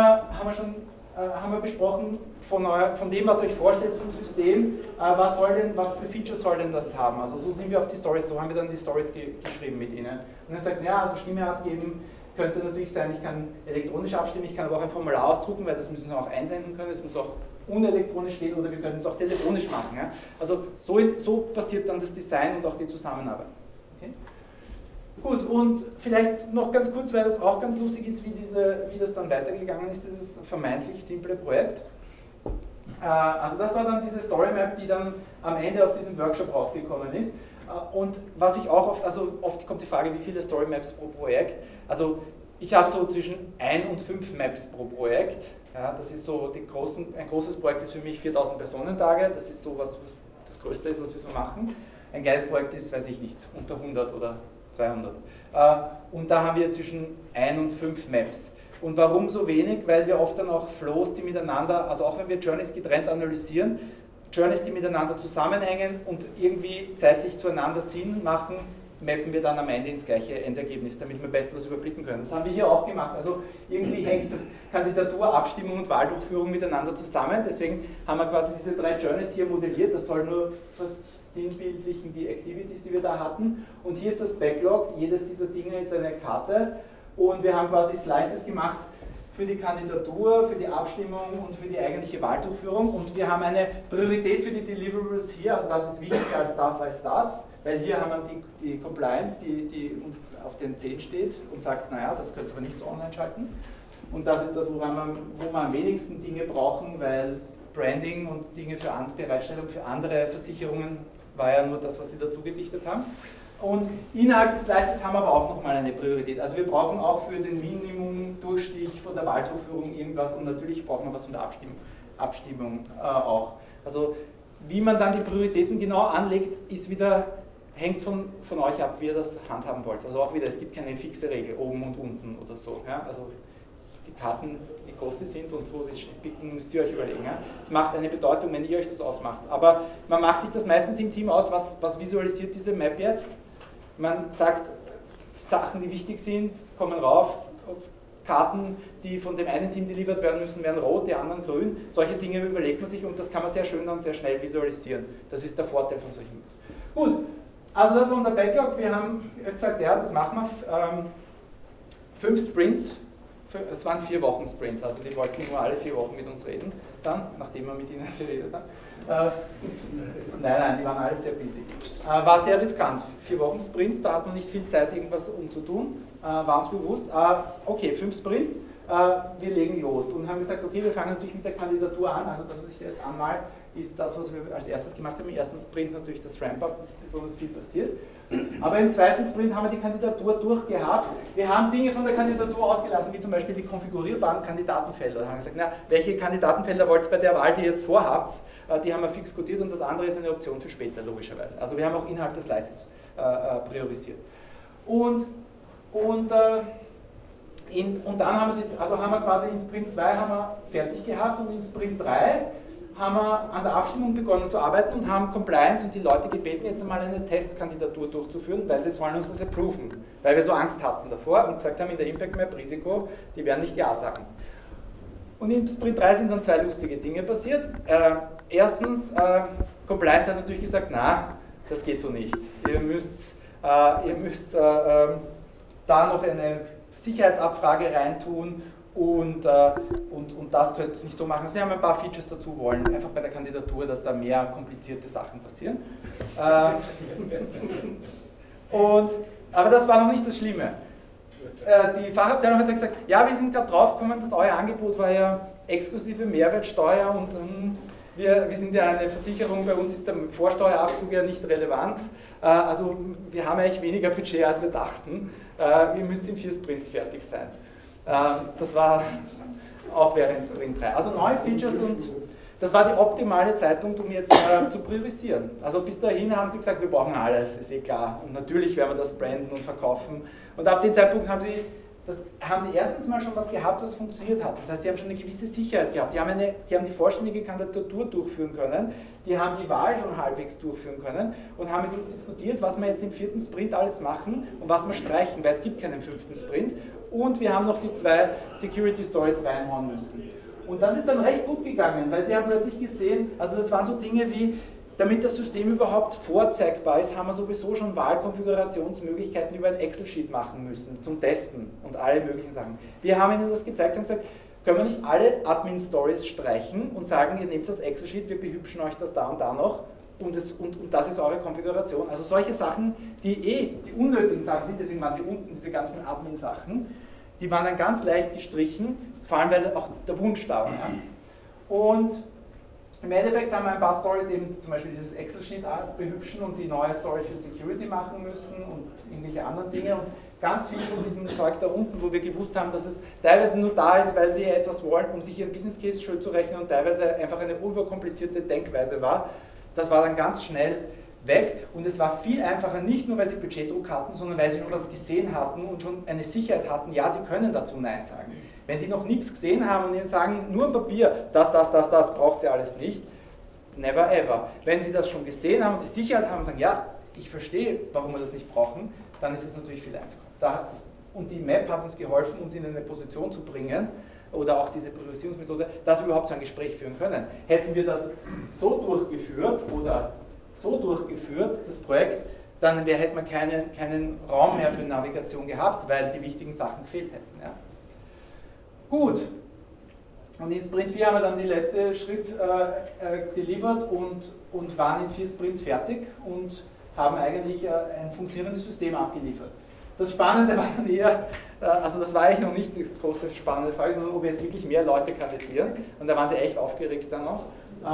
wir besprochen, von dem, was euch vorstellt zum System, was für Features soll denn das haben? Also so sind wir auf die Stories, so haben wir dann die Stories geschrieben mit ihnen. Und er sagt, ja, also Stimme abgeben könnte natürlich sein, ich kann elektronisch abstimmen, ich kann aber auch ein Formular ausdrucken, weil das müssen wir auch einsenden können, es muss auch unelektronisch stehen, oder wir können es auch telefonisch machen. Ja? Also so passiert dann das Design und auch die Zusammenarbeit. Okay? Gut, und vielleicht noch ganz kurz, weil das auch ganz lustig ist, wie das dann weitergegangen ist, dieses vermeintlich simple Projekt. Also das war dann diese Story Map, die dann am Ende aus diesem Workshop rausgekommen ist. Und was ich auch oft kommt die Frage, wie viele Story Maps pro Projekt. Also ich habe so zwischen 1 und 5 Maps pro Projekt. Ja, das ist so ein großes Projekt ist für mich 4000 Personentage. Das ist so was das Größte ist, was wir so machen. Ein kleines Projekt ist, weiß ich nicht, unter 100 oder 200. Und da haben wir zwischen 1 und 5 Maps. Und warum so wenig? Weil wir oft dann auch Flows, die miteinander, also auch wenn wir Journeys getrennt analysieren, Journeys, die miteinander zusammenhängen und irgendwie zeitlich zueinander Sinn machen, mappen wir dann am Ende ins gleiche Endergebnis, damit wir besser was überblicken können. Das haben wir hier auch gemacht. Also irgendwie hängt Kandidatur, Abstimmung und Wahldurchführung miteinander zusammen. Deswegen haben wir quasi diese 3 Journeys hier modelliert. Das soll nur versinnbildlichen die Activities, die wir da hatten. Und hier ist das Backlog. Jedes dieser Dinge ist eine Karte. Und wir haben quasi Slices gemacht für die Kandidatur, für die Abstimmung und für die eigentliche Wahldurchführung. Und wir haben eine Priorität für die Deliverables hier, also das ist wichtiger als das, weil hier haben wir die Compliance, die uns auf den 10 steht und sagt, naja, das könnt ihr aber nicht so online schalten. Und das ist das, wo wir am wenigsten Dinge brauchen, weil Branding und Dinge für Bereitstellung für andere Versicherungen war ja nur das, was sie dazu gedichtet haben. Und innerhalb des Slices haben wir aber auch nochmal eine Priorität. Also wir brauchen auch für den Minimum-Durchstich von der Wahldurchführung irgendwas, und natürlich brauchen wir was von der Abstimmung auch. Also wie man dann die Prioritäten genau anlegt, hängt von euch ab, wie ihr das handhaben wollt. Also auch wieder, es gibt keine fixe Regel, oben und unten oder so. Ja? Also die Karten, wie groß sie sind und wo sie spicken, müsst ihr euch überlegen. Ja? Es macht eine Bedeutung, wenn ihr euch das ausmacht. Aber man macht sich das meistens im Team aus, was visualisiert diese Map jetzt. Man sagt, Sachen, die wichtig sind, kommen rauf, Karten, die von dem einen Team delivered werden müssen, werden rot, die anderen grün. Solche Dinge überlegt man sich, und das kann man sehr schön und sehr schnell visualisisen. Das ist der Vorteil von solchen Maps. Gut, also das war unser Backlog. Wir haben gesagt, ja, das machen wir. 5 Sprints. Es waren 4 Wochen Sprints, also die wollten nur alle 4 Wochen mit uns reden, dann, nachdem wir mit ihnen geredet haben. Nein, die waren alle sehr busy. War sehr riskant. 4 Wochen Sprints, da hat man nicht viel Zeit, irgendwas umzutun, war uns bewusst. Okay, 5 Sprints, wir legen los und haben gesagt, okay, wir fangen natürlich mit der Kandidatur an, also das, was ich jetzt anmal, ist das, was wir als erstes gemacht haben. Im ersten Sprint natürlich das Ramp-Up, nicht besonders viel passiert. Aber im zweiten Sprint haben wir die Kandidatur durchgehabt. Wir haben Dinge von der Kandidatur ausgelassen, wie zum Beispiel die konfigurierbaren Kandidatenfelder. Da haben wir gesagt, na, welche Kandidatenfelder wollt ihr bei der Wahl, die ihr jetzt vorhabt, die haben wir fix codiert und das andere ist eine Option für später, logischerweise. Also wir haben auch innerhalb des Slices priorisiert. Und dann haben wir quasi in Sprint 2 haben wir fertig gehabt und in Sprint 3 haben wir an der Abstimmung begonnen zu arbeiten und haben Compliance und die Leute gebeten, jetzt einmal eine Testkandidatur durchzuführen, weil sie sollen uns das approven, weil wir so Angst hatten davor und gesagt haben, in der Impact Map Risiko, die werden nicht Ja sagen. Und in Sprint 3 sind dann zwei lustige Dinge passiert. Erstens, Compliance hat natürlich gesagt, na, das geht so nicht. Ihr müsst da noch eine Sicherheitsabfrage reintun und das könnt ihr nicht so machen. Sie haben ein paar Features dazu wollen, einfach bei der Kandidatur, dass da mehr komplizierte Sachen passieren. Aber das war noch nicht das Schlimme. Die Fachabteilung hat gesagt, ja, wir sind gerade draufgekommen, dass euer Angebot war ja exklusive Mehrwertsteuer und wir sind ja eine Versicherung, bei uns ist der Vorsteuerabzug ja nicht relevant. Also wir haben eigentlich weniger Budget, als wir dachten. Ihr müsst in 4 Sprints fertig sein. Das war auch während Sprint 3. Also neue Features und das war die optimale Zeitpunkt, um jetzt zu priorisieren. Also bis dahin haben sie gesagt, wir brauchen alles, ist eh klar. Und natürlich werden wir das branden und verkaufen. Und ab dem Zeitpunkt haben sie erstens mal schon was gehabt, was funktioniert hat. Das heißt, sie haben schon eine gewisse Sicherheit gehabt. Die haben die vollständige Kandidatur durchführen können, die haben die Wahl schon halbwegs durchführen können und haben mit uns diskutiert, was wir jetzt im 4. Sprint alles machen und was wir streichen, weil es gibt keinen 5. Sprint. Und wir haben noch die 2 Security Stories reinhauen müssen. Und das ist dann recht gut gegangen, weil sie haben plötzlich gesehen, also das waren so Dinge wie, damit das System überhaupt vorzeigbar ist, haben wir sowieso schon Wahlkonfigurationsmöglichkeiten über ein Excel-Sheet machen müssen, zum Testen und alle möglichen Sachen. Wir haben ihnen das gezeigt und gesagt, können wir nicht alle Admin-Stories streichen und sagen, ihr nehmt das Excel-Sheet, wir behübschen euch das da und da noch und das ist eure Konfiguration. Also solche Sachen, die die unnötigen Sachen sind, deswegen waren sie unten, diese ganzen Admin-Sachen, die waren dann ganz leicht gestrichen, vor allem weil auch der Wunsch da war. Und im Endeffekt haben wir ein paar Stories, eben zum Beispiel dieses Excel-Sheet behübschen und die neue Story für Security machen müssen und irgendwelche anderen Dinge und ganz viel von diesem Zeug da unten, wo wir gewusst haben, dass es teilweise nur da ist, weil sie etwas wollen, um sich ihren Business Case schön zu rechnen und teilweise einfach eine überkomplizierte Denkweise war. Das war dann ganz schnell weg und es war viel einfacher, nicht nur weil sie Budgetdruck hatten, sondern weil sie schon was gesehen hatten und schon eine Sicherheit hatten, ja, sie können dazu Nein sagen. Wenn die noch nichts gesehen haben und ihnen sagen, nur ein Papier, das braucht sie alles nicht, never ever. Wenn sie das schon gesehen haben und die Sicherheit haben und sagen, ja, ich verstehe, warum wir das nicht brauchen, dann ist es natürlich viel einfacher. Und die Map hat uns geholfen, uns in eine Position zu bringen, oder auch diese Priorisierungsmethode, dass wir überhaupt so ein Gespräch führen können. Hätten wir das so durchgeführt oder so durchgeführt, das Projekt, dann hätte man keinen Raum mehr für Navigation gehabt, weil die wichtigen Sachen gefehlt hätten. Ja. Gut, und in Sprint 4 haben wir dann den letzten Schritt delivered und waren in 4 Sprints fertig und haben eigentlich ein funktionierendes System abgeliefert. Das Spannende war dann eher, also das war eigentlich noch nicht die große spannende Frage, sondern ob jetzt wirklich mehr Leute kandidieren. Und da waren sie echt aufgeregt dann noch.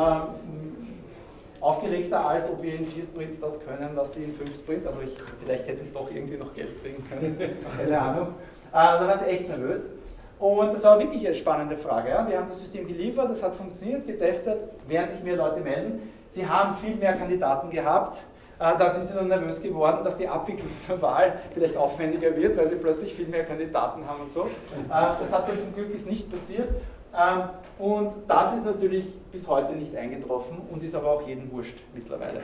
Aufgeregter als ob wir in 4 Sprints das können, was sie in 5 Sprints, also vielleicht hätten sie doch irgendwie noch Geld kriegen können, keine Ahnung. Da waren sie echt nervös. Und das war wirklich eine spannende Frage. Ja. Wir haben das System geliefert, das hat funktioniert, getestet, werden sich mehr Leute melden. Sie haben viel mehr Kandidaten gehabt. Da sind sie dann nervös geworden, dass die Abwicklung der Wahl vielleicht aufwendiger wird, weil sie plötzlich viel mehr Kandidaten haben und so. Das hat dann zum Glück nicht passiert. Und das ist natürlich bis heute nicht eingetroffen und ist aber auch jedem wurscht mittlerweile.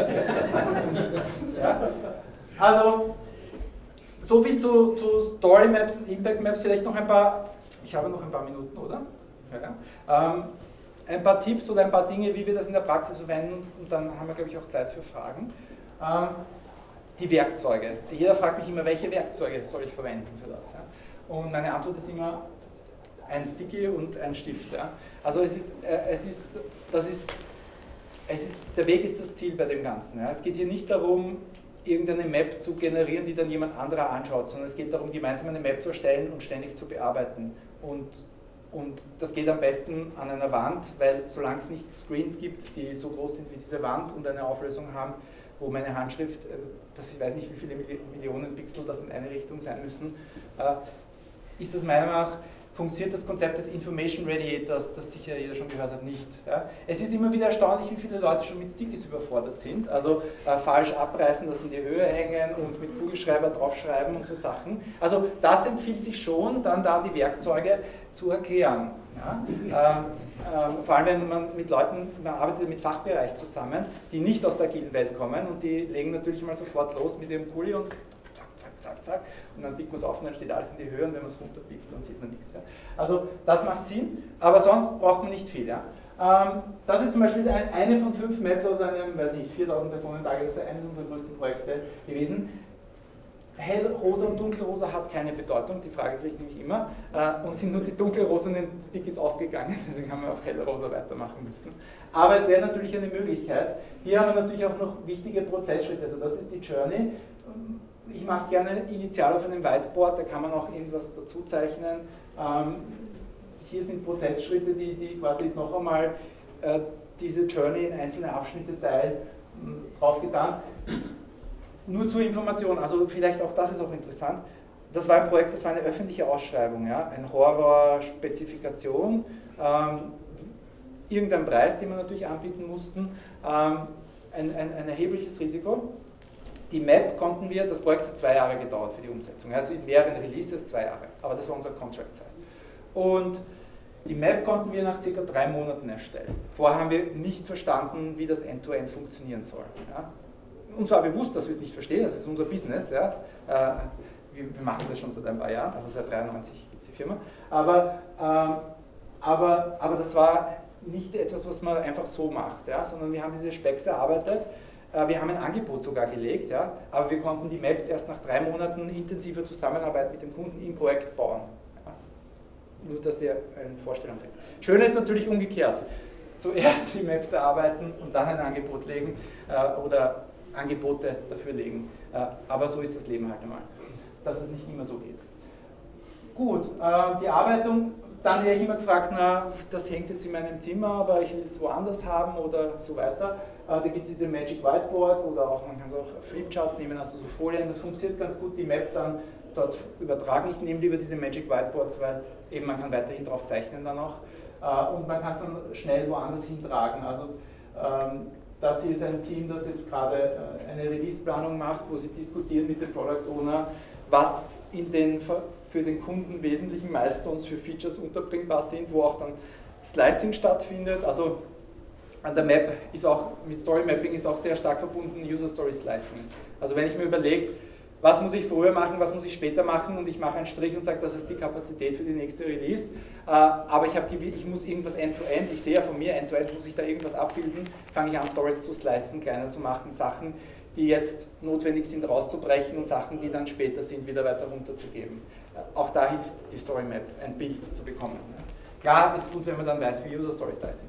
Ja. Also, so viel zu Story Maps und Impact Maps, vielleicht noch ein paar, ich habe noch ein paar Minuten, oder? Ja. Ein paar Tipps oder ein paar Dinge, wie wir das in der Praxis verwenden und dann haben wir, glaube ich, auch Zeit für Fragen. Die Werkzeuge. Jeder fragt mich immer, welche Werkzeuge soll ich verwenden für das? Ja? Und meine Antwort ist immer ein Sticky und ein Stift. Ja? Also der Weg ist das Ziel bei dem Ganzen. Ja? Es geht hier nicht darum, irgendeine Map zu generieren, die dann jemand anderer anschaut, sondern es geht darum, gemeinsam eine Map zu erstellen und ständig zu bearbeiten. Und Und das geht am besten an einer Wand, weil solange es nicht Screens gibt, die so groß sind wie diese Wand und eine Auflösung haben, wo meine Handschrift, ich weiß nicht, wie viele Millionen Pixel das in eine Richtung sein müssen, ist das meiner Meinung nach, funktioniert das Konzept des Information Radiators, das sicher jeder schon gehört hat, nicht. Ja. Es ist immer wieder erstaunlich, wie viele Leute schon mit Stickies überfordert sind, also falsch abreißen, das in die Höhe hängen und mit Kugelschreiber draufschreiben und so Sachen. Also das empfiehlt sich schon, dann da die Werkzeuge zu erklären. Ja. Vor allem, wenn man mit Leuten, man arbeitet mit Fachbereich zusammen, die nicht aus der agilen Welt kommen und die legen natürlich mal sofort los mit ihrem Kuli und zack, zack, zack, zack, und dann biegt man es auf und dann steht alles in die Höhe und wenn man es runterbiegt, dann sieht man nichts. Ja. Also das macht Sinn, aber sonst braucht man nicht viel. Ja. Das ist zum Beispiel eine von 5 Maps aus einem, weiß nicht, 4000 Personentage, das ist eines unserer größten Projekte gewesen. Hellrosa und dunkelrosa hat keine Bedeutung, die Frage kriege ich nämlich immer, und sind nur die dunkelrosenen Stickies ausgegangen, deswegen haben wir auf hellrosa weitermachen müssen. Aber es wäre natürlich eine Möglichkeit. Hier haben wir natürlich auch noch wichtige Prozessschritte, also das ist die Journey. Ich mache es gerne initial auf einem Whiteboard, da kann man auch irgendwas dazu zeichnen. Hier sind Prozessschritte, die quasi noch einmal diese Journey in einzelne Abschnitte teilen, draufgetan. Nur zur Information, also vielleicht auch das ist auch interessant, das war ein Projekt, das war eine öffentliche Ausschreibung, ja? Eine Horror-Spezifikation, irgendein Preis, den wir natürlich anbieten mussten, ein erhebliches Risiko. Die Map konnten wir, das Projekt hat 2 Jahre gedauert für die Umsetzung, also in mehreren Releases 2 Jahre, aber das war unser Contract Size. Und die Map konnten wir nach ca. 3 Monaten erstellen. Vorher haben wir nicht verstanden, wie das End-to-End funktionieren soll. Ja? Uns war bewusst, dass wir es nicht verstehen, das ist unser Business. Ja? Wir machen das schon seit ein paar Jahren, also seit 1993 gibt es die Firma. Aber das war nicht etwas, was man einfach so macht, ja? Sondern wir haben diese Specs erarbeitet. Wir haben ein Angebot sogar gelegt, ja? Aber wir konnten die Maps erst nach 3 Monaten intensiver Zusammenarbeit mit dem Kunden im Projekt bauen. Ja? Nur, dass ihr eine Vorstellung kriegt. Schön ist natürlich umgekehrt. Zuerst die Maps erarbeiten und dann ein Angebot legen oder Angebote dafür legen. Aber so ist das Leben halt einmal, dass es nicht immer so geht. Gut, die Arbeitung, dann wäre ich immer gefragt, na, das hängt jetzt in meinem Zimmer, aber ich will es woanders haben oder so weiter. Da gibt es diese Magic Whiteboards oder auch, man kann es auch Flipcharts nehmen, also so Folien, das funktioniert ganz gut, die Map dann dort übertragen. Ich nehme lieber diese Magic Whiteboards, weil eben man kann weiterhin drauf zeichnen dann auch und man kann es dann schnell woanders hintragen. Also das hier ist ein Team, das jetzt gerade eine Release-Planung macht, wo sie diskutieren mit dem Product Owner, was in den für den Kunden wesentlichen Milestones für Features unterbringbar sind, wo auch dann Slicing stattfindet. Also an der Map ist auch, mit Story Mapping ist auch sehr stark verbunden User Story Slicing. Also wenn ich mir überlege, was muss ich früher machen, was muss ich später machen und ich mache einen Strich und sage, das ist die Kapazität für die nächste Release, aber ich muss irgendwas End-to-End, ich sehe ja von mir End-to-End, muss ich da irgendwas abbilden, fange ich an Stories zu slicen, kleiner zu machen, Sachen, die jetzt notwendig sind rauszubrechen und Sachen, die dann später sind, wieder weiter runterzugeben. Auch da hilft die Story Map, ein Bild zu bekommen. Klar, ist gut, wenn man dann weiß, wie User Story Slicing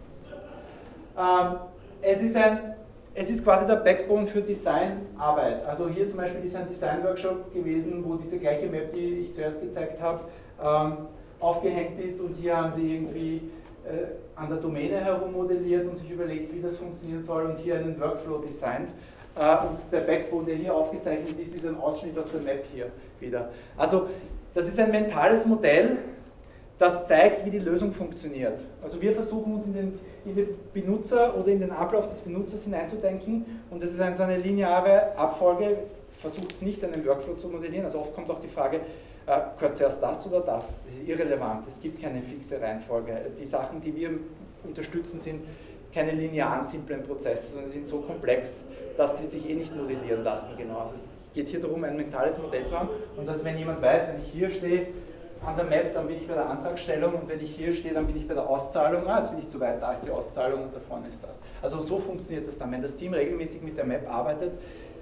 funktioniert. Es ist quasi der Backbone für Designarbeit. Also hier zum Beispiel ist ein Design-Workshop gewesen, wo diese gleiche Map, die ich zuerst gezeigt habe, aufgehängt ist und hier haben sie irgendwie an der Domäne herummodelliert und sich überlegt, wie das funktionieren soll und hier einen Workflow designt. Und der Backbone, der hier aufgezeichnet ist, ist ein Ausschnitt aus der Map hier wieder. Also das ist ein mentales Modell, das zeigt, wie die Lösung funktioniert. Also wir versuchen uns in den Benutzer oder in den Ablauf des Benutzers hineinzudenken und das ist so eine lineare Abfolge, versucht es nicht, einen Workflow zu modellieren. Also oft kommt auch die Frage, gehört zuerst das oder das? Das ist irrelevant, es gibt keine fixe Reihenfolge. Die Sachen, die wir unterstützen, sind keine linearen, simplen Prozesse, sondern sie sind so komplex, dass sie sich nicht modellieren lassen. Genau. Also es geht hier darum, ein mentales Modell zu haben und dass, wenn jemand weiß, wenn ich hier stehe, an der Map, dann bin ich bei der Antragstellung und wenn ich hier stehe, dann bin ich bei der Auszahlung. Jetzt bin ich zu weit, da ist die Auszahlung und da vorne ist das. Also so funktioniert das dann. Wenn das Team regelmäßig mit der Map arbeitet,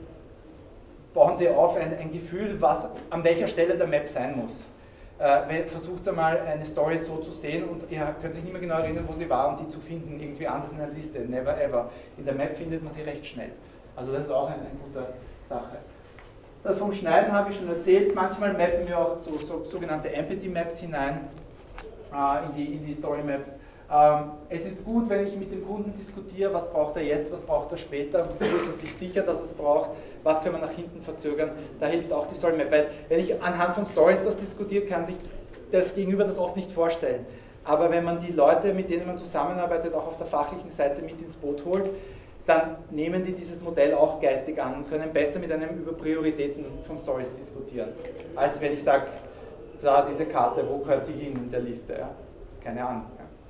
bauen sie auf ein Gefühl, was an welcher Stelle der Map sein muss. Versucht einmal eine Story so zu sehen und ihr könnt sich nicht mehr genau erinnern, wo sie war und die zu finden, irgendwie anders in einer Liste. Never ever. In der Map findet man sie recht schnell. Also das ist auch eine gute Sache. Das vom Schneiden habe ich schon erzählt, manchmal mappen wir auch so sogenannte Empathy Maps hinein. in die Story Maps. Es ist gut, wenn ich mit dem Kunden diskutiere, was braucht er jetzt, was braucht er später, wo ist er sich sicher, dass er es braucht, was können wir nach hinten verzögern, da hilft auch die Story Map, weil wenn ich anhand von Stories das diskutiere, kann sich das Gegenüber das oft nicht vorstellen. Aber wenn man die Leute, mit denen man zusammenarbeitet, auch auf der fachlichen Seite mit ins Boot holt, dann nehmen die dieses Modell auch geistig an und können besser mit einem über Prioritäten von Stories diskutieren, als wenn ich sage, da diese Karte, wo gehört die hin in der Liste, ja? Keine Ahnung.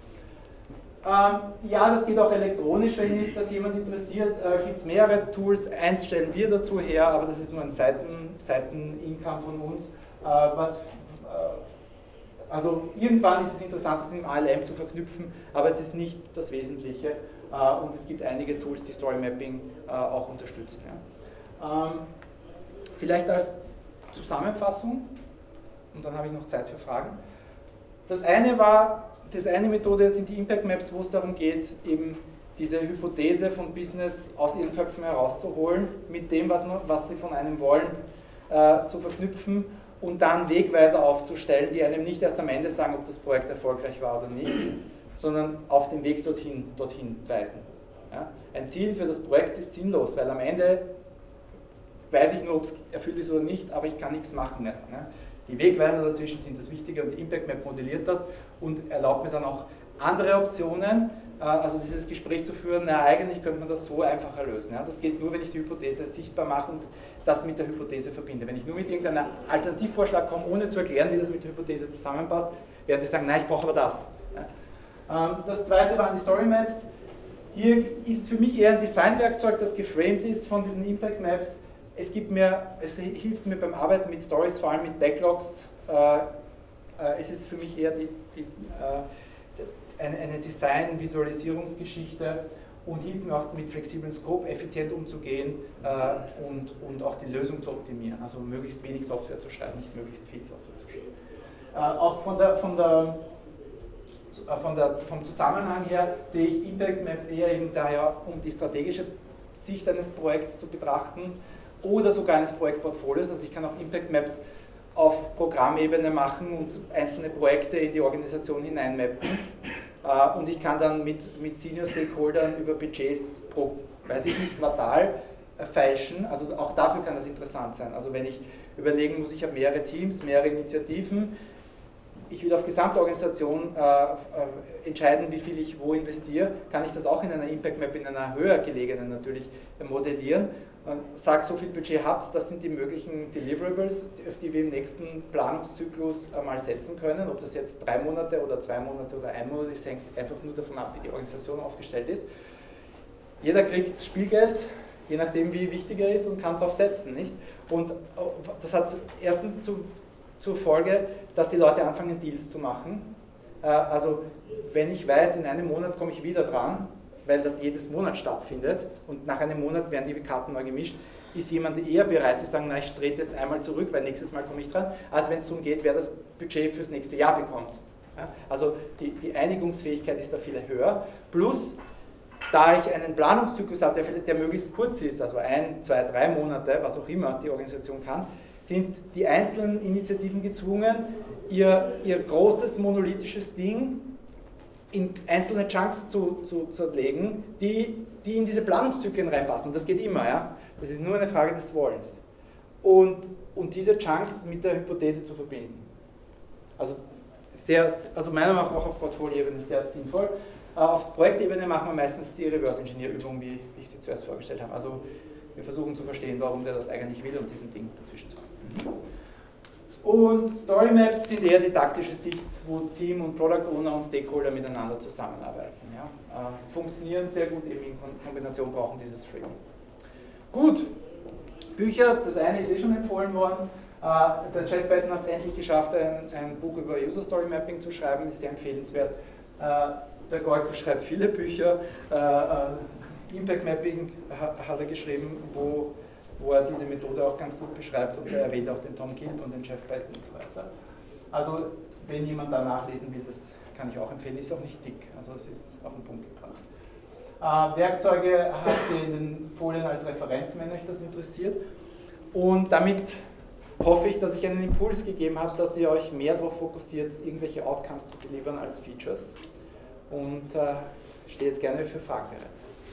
Ja, das geht auch elektronisch, wenn das jemand interessiert, gibt es mehrere Tools, eins stellen wir dazu her, aber das ist nur ein Seiten-Income von uns, also irgendwann ist es interessant, das im ALM zu verknüpfen, aber es ist nicht das Wesentliche und es gibt einige Tools, die Story Mapping auch unterstützen. Ja. Vielleicht als Zusammenfassung, und dann habe ich noch Zeit für Fragen. Das eine Methode sind die Impact Maps, wo es darum geht, eben diese Hypothese von Business aus ihren Köpfen herauszuholen, mit dem, was sie von einem wollen, zu verknüpfen und dann Wegweiser aufzustellen, die einem nicht erst am Ende sagen, ob das Projekt erfolgreich war oder nicht, sondern auf den Weg dorthin weisen. Ja? Ein Ziel für das Projekt ist sinnlos, weil am Ende weiß ich nur, ob es erfüllt ist oder nicht, aber ich kann nichts machen mehr. Ne? Die Wegweiser dazwischen sind das Wichtige und die Impact Map modelliert das und erlaubt mir dann auch andere Optionen, also dieses Gespräch zu führen, na eigentlich könnte man das so einfacher lösen. Ja? Das geht nur, wenn ich die Hypothese sichtbar mache und das mit der Hypothese verbinde. Wenn ich nur mit irgendeinem Alternativvorschlag komme, ohne zu erklären, wie das mit der Hypothese zusammenpasst, werden die sagen, nein, ich brauche aber das. Ja? Das zweite waren die Story Maps. Hier ist für mich eher ein Designwerkzeug, das geframed ist von diesen Impact Maps. Es hilft mir beim Arbeiten mit Stories, vor allem mit Backlogs. Es ist für mich eher eine Design-Visualisierungsgeschichte und hilft mir auch mit flexiblen Scope effizient umzugehen und auch die Lösung zu optimieren. Also möglichst wenig Software zu schreiben, nicht möglichst viel Software zu schreiben. Auch vom Zusammenhang her sehe ich Impact Maps eher eben daher, um die strategische Sicht eines Projekts zu betrachten oder sogar eines Projektportfolios. Also ich kann auch Impact Maps auf Programmebene machen und einzelne Projekte in die Organisation hineinmappen. Und ich kann dann mit Senior-Stakeholdern über Budgets pro, weiß ich nicht, Quartal feilschen. Also auch dafür kann das interessant sein. Also wenn ich überlegen muss, ich habe mehrere Teams, mehrere Initiativen, ich will auf Gesamtorganisation entscheiden, wie viel ich wo investiere, kann ich das auch in einer Impact Map, in einer höher gelegenen natürlich modellieren. Sag, so viel Budget habt, das sind die möglichen Deliverables, auf die wir im nächsten Planungszyklus mal setzen können. Ob das jetzt 3 Monate oder 2 Monate oder 1 Monat ist, hängt einfach nur davon ab, wie die Organisation aufgestellt ist. Jeder kriegt Spielgeld, je nachdem wie wichtig er ist und kann darauf setzen. Nicht? Und das hat erstens zur Folge, dass die Leute anfangen, Deals zu machen. Also wenn ich weiß, in einem Monat komme ich wieder dran, weil das jedes Monat stattfindet und nach einem Monat werden die Karten neu gemischt, ist jemand eher bereit zu sagen, na, ich trete jetzt einmal zurück, weil nächstes Mal komme ich dran, als wenn es darum geht, wer das Budget fürs nächste Jahr bekommt. Ja? Also die Einigungsfähigkeit ist da viel höher. Plus, da ich einen Planungszyklus habe, der möglichst kurz ist, also 1, 2, 3 Monate, was auch immer die Organisation kann, sind die einzelnen Initiativen gezwungen, ihr großes monolithisches Ding in einzelne Chunks zu zerlegen, die in diese Planungszyklen reinpassen. Und das geht immer, ja. Das ist nur eine Frage des Wollens. Und diese Chunks mit der Hypothese zu verbinden. Also meiner Meinung nach auch auf Portfolio-Ebene sehr sinnvoll. Auf Projektebene machen wir meistens die Reverse-Engineer-Übung, wie ich sie zuerst vorgestellt habe. Also wir versuchen zu verstehen, warum der das eigentlich will und diesen Ding dazwischen zu haben. Und Story Maps sind eher die taktische Sicht, wo Team und Product Owner und Stakeholder miteinander zusammenarbeiten. Ja. Funktionieren sehr gut, eben in Kombination brauchen dieses Framework. Gut, Bücher, das eine ist schon empfohlen worden. Der Jeff Patton hat es endlich geschafft, ein Buch über User Story Mapping zu schreiben, ist sehr empfehlenswert. Der Gorko schreibt viele Bücher. Impact Mapping hat er geschrieben, wo er diese Methode auch ganz gut beschreibt und er erwähnt auch den Tom Guild und den Jeff Patton und so weiter. Also wenn jemand da nachlesen will, das kann ich auch empfehlen, ist auch nicht dick, also es ist auf den Punkt gebracht. Werkzeuge habt ihr in den Folien als Referenzen, wenn euch das interessiert. Und damit hoffe ich, dass ich einen Impuls gegeben habe, dass ihr euch mehr darauf fokussiert, irgendwelche Outcomes zu delivern als Features. Und stehe jetzt gerne für Fragen bereit.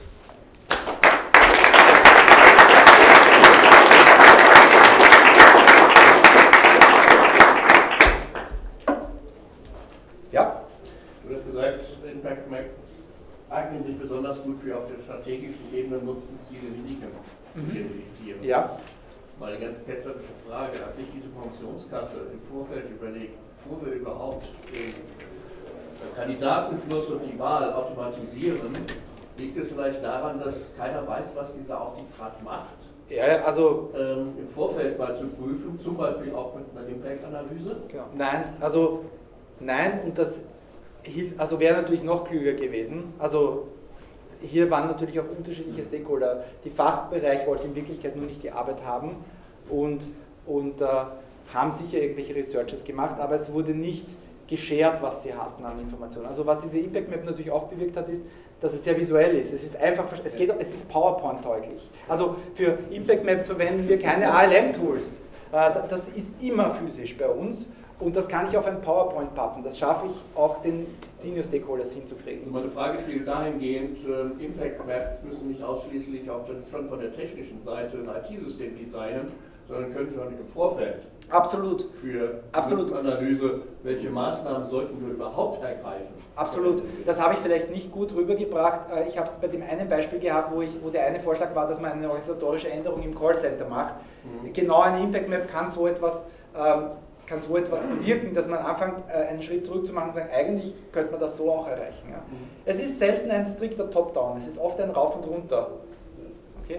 Ja? Du hast gesagt, Impact Maps eignen sich besonders gut für auf der strategischen Ebene Nutzenziele Risiken zu identifizieren. Ja. Mal eine ganz ketzerische Frage. Hat sich diese Funktionskasse im Vorfeld überlegt, bevor wir überhaupt den Kandidatenfluss und die Wahl automatisieren, liegt es vielleicht daran, dass keiner weiß, was dieser Aufsichtsrat macht? Ja, also im Vorfeld mal zu prüfen, zum Beispiel auch mit einer Impact-Analyse? Genau. Nein, und das wäre natürlich noch klüger gewesen. Also hier waren natürlich auch unterschiedliche Stakeholder. Die Fachbereich wollte in Wirklichkeit nur nicht die Arbeit haben und haben sicher irgendwelche Researches gemacht, aber es wurde nicht geshared, was sie hatten an Informationen. Also was diese Impact Map natürlich auch bewirkt hat, ist, dass es sehr visuell ist. Es ist einfach, es ist PowerPoint-tauglich. Also für Impact Maps verwenden wir keine ALM-Tools. Das ist immer physisch bei uns. Und das kann ich auf ein PowerPoint pappen. Das schaffe ich auch den Senior Stakeholders hinzukriegen. Und meine Frage zielt dahingehend, Impact Maps müssen nicht ausschließlich schon von der technischen Seite ein IT-System designen, sondern können schon im Vorfeld absolut für Analyse, welche Maßnahmen sollten wir überhaupt ergreifen. Absolut. Das habe ich vielleicht nicht gut rübergebracht. Ich habe es bei dem einen Beispiel gehabt, wo der eine Vorschlag war, dass man eine organisatorische Änderung im Callcenter macht. Genau eine Impact Map kann so etwas bewirken, dass man anfängt, einen Schritt zurück zu machen und sagen, eigentlich könnte man das so auch erreichen. Ja. Es ist selten ein strikter Top-Down, es ist oft ein Rauf und Runter. Okay?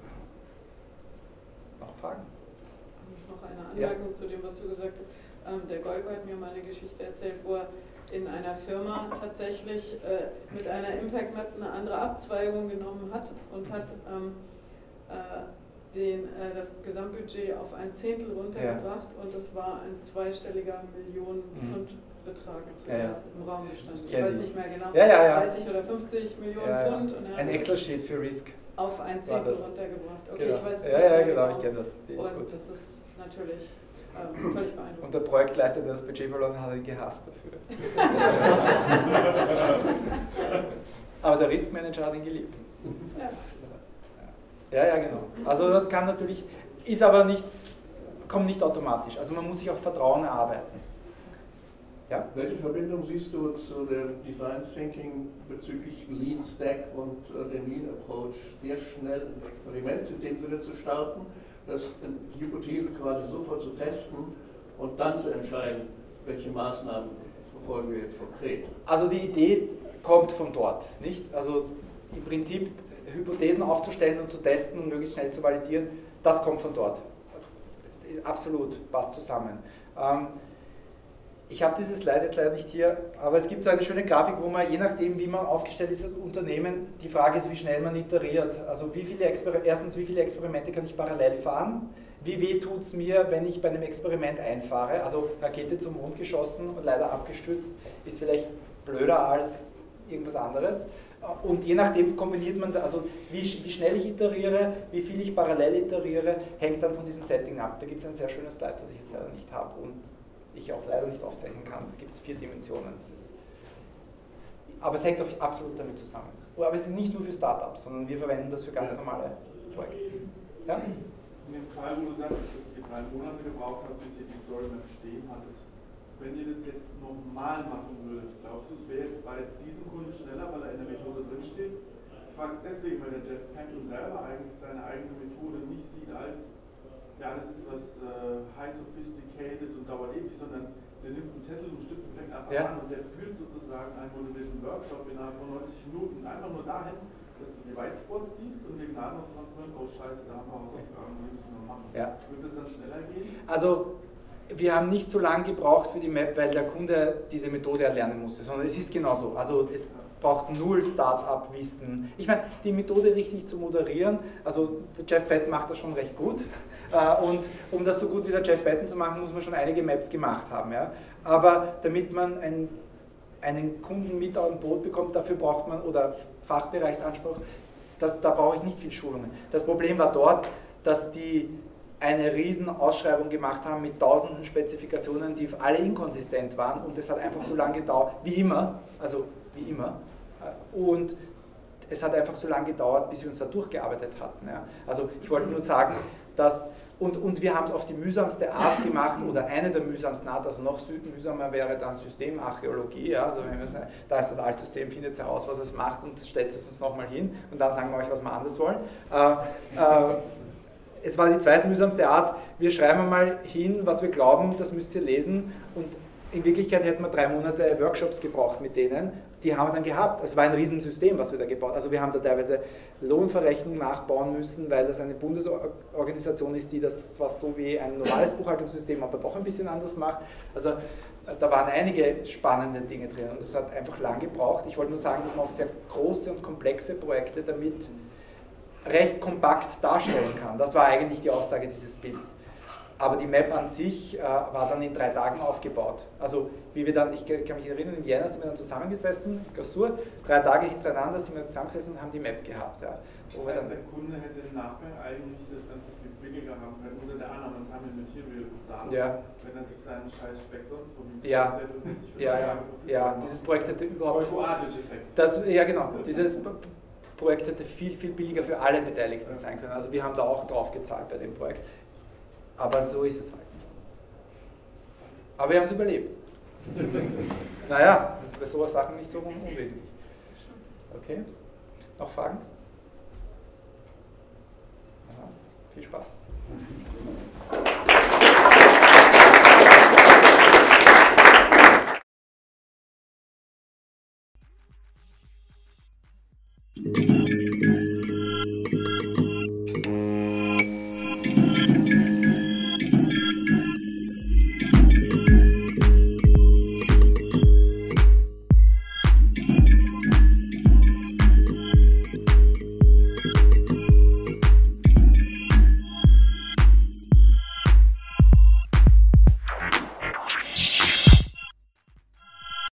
Noch Fragen? Noch eine Anmerkung zu dem, was du gesagt hast. Der Goico hat mir mal eine Geschichte erzählt, wo er in einer Firma tatsächlich mit einer Impact Map eine andere Abzweigung genommen hat und hat das Gesamtbudget auf ein Zehntel runtergebracht, und das war ein zweistelliger Millionen-Pfund-Betrag zuerst im Raum gestanden. Ich weiß nicht mehr genau, 30 oder 50 Millionen Pfund. Und ein Excel-Sheet für Risk. Auf ein Zehntel runtergebracht. Okay, genau. Ich weiß es nicht genau, ich kenne das. Die ist und gut. Das ist natürlich völlig beeindruckend. Und der Projektleiter, der das Budget verloren hat, hat ihn gehasst dafür. Aber der Risk-Manager hat ihn geliebt. Ja, genau. Also das kann natürlich, kommt nicht automatisch. Also man muss sich auch Vertrauen erarbeiten. Ja? Welche Verbindung siehst du zu dem Design Thinking bezüglich Lean Stack und dem Lean Approach, sehr schnell ein Experiment in dem Sinne zu starten, die Hypothese quasi sofort zu testen und dann zu entscheiden, welche Maßnahmen verfolgen wir jetzt konkret? Also die Idee kommt von dort, nicht? Also im Prinzip Hypothesen aufzustellen und zu testen und möglichst schnell zu validieren, das kommt von dort. Absolut, passt zusammen. Ich habe dieses Slide jetzt leider nicht hier, aber es gibt so eine schöne Grafik, wo man, je nachdem wie man aufgestellt ist als Unternehmen, die Frage ist, wie schnell man iteriert. Also erstens, wie viele Experimente kann ich parallel fahren? Wie weh tut es mir, wenn ich bei einem Experiment einfahre? Also Rakete zum Mond geschossen und leider abgestürzt, ist vielleicht blöder als irgendwas anderes. Und je nachdem kombiniert man, also wie schnell ich iteriere, wie viel ich parallel iteriere, hängt dann von diesem Setting ab. Da gibt es ein sehr schönes Slide, das ich jetzt leider nicht habe und ich auch leider nicht aufzeichnen kann. Da gibt es 4 Dimensionen. Aber es hängt absolut damit zusammen. Aber es ist nicht nur für Startups, sondern wir verwenden das für ganz normale Projekte. Ja? In dem Fall, wo du sagst, dass ihr 3 Monate gebraucht habt, bis ihr die Story Map stehen hattet, wenn ihr das jetzt normal machen würdet, glaubst du, es wäre jetzt bei diesem Kunden schneller, weil er in der Methode drinsteht? Ich frage es deswegen, weil der Jeff Campbell selber eigentlich seine eigene Methode nicht sieht als, ja, das ist was high sophisticated und dauert ewig, sondern der nimmt einen Zettel und Stift und fängt einfach an und der führt sozusagen einen moderierten Workshop innerhalb von 90 Minuten einfach nur dahin, dass du die Whiteboards siehst und wir gnadenlos transferieren, oh scheiße, da haben wir Hausaufgaben, die müssen wir machen. Ja. Wird das dann schneller gehen? Also wir haben nicht so lange gebraucht für die Map, weil der Kunde diese Methode erlernen musste, sondern es ist genauso. Also es braucht null Start-up-Wissen. Ich meine, die Methode richtig zu moderieren, also der Jeff Patton macht das schon recht gut. Und um das so gut wie der Jeff Patton zu machen, muss man schon einige Maps gemacht haben. Ja? Aber damit man einen Kunden mit an Boot bekommt, dafür braucht man, oder Fachbereichsanspruch, da brauche ich nicht viel Schulungen. Das Problem war dort, dass die eine riesen Ausschreibung gemacht haben mit tausenden Spezifikationen, die alle inkonsistent waren und es hat einfach so lange gedauert, wie immer, und es hat einfach so lange gedauert, bis wir uns da durchgearbeitet hatten. Ja. Also ich wollte nur sagen, dass, und wir haben es auf die mühsamste Art gemacht, oder eine der mühsamsten Art, also noch mühsamer wäre dann Systemarchäologie, ja. Also wenn wir sagen, da ist das Altsystem, findet es heraus, was es macht und stellt es uns nochmal hin und dann sagen wir euch, was wir anders wollen. Es war die zweitmühsamste Art, wir schreiben mal hin, was wir glauben, das müsst ihr lesen, und in Wirklichkeit hätten wir 3 Monate Workshops gebraucht mit denen, die haben wir dann gehabt. Es war ein Riesensystem, was wir da gebaut haben. Also wir haben da teilweise Lohnverrechnung nachbauen müssen, weil das eine Bundesorganisation ist, die das zwar so wie ein normales Buchhaltungssystem, aber doch ein bisschen anders macht. Also da waren einige spannende Dinge drin und es hat einfach lang gebraucht. Ich wollte nur sagen, dass man auch sehr große und komplexe Projekte damit recht kompakt darstellen kann. Das war eigentlich die Aussage dieses Bilds. Aber die Map an sich war dann in 3 Tagen aufgebaut. Also wie wir dann, ich kann mich erinnern, im Jänner sind wir dann zusammengesessen, in Gastur, 3 Tage hintereinander sind wir zusammengesessen und haben die Map gehabt. Ja. Das heißt, der Kunde hätte im Nachgang eigentlich das Ganze viel billiger haben können, unter der Annahme, man kann mit Material bezahlen, wenn er sich seinen scheiß Speck sonst wohin bestellt und sich für dieses Projekt hätte überhaupt... Effekt. Genau, dieses Projekt hätte viel, viel billiger für alle Beteiligten sein können. Also wir haben da auch drauf gezahlt bei dem Projekt. Aber so ist es halt nicht. Aber wir haben es überlebt. Naja, das ist bei sowas Sachen nicht so unwesentlich. Okay, noch Fragen? Ja, viel Spaß.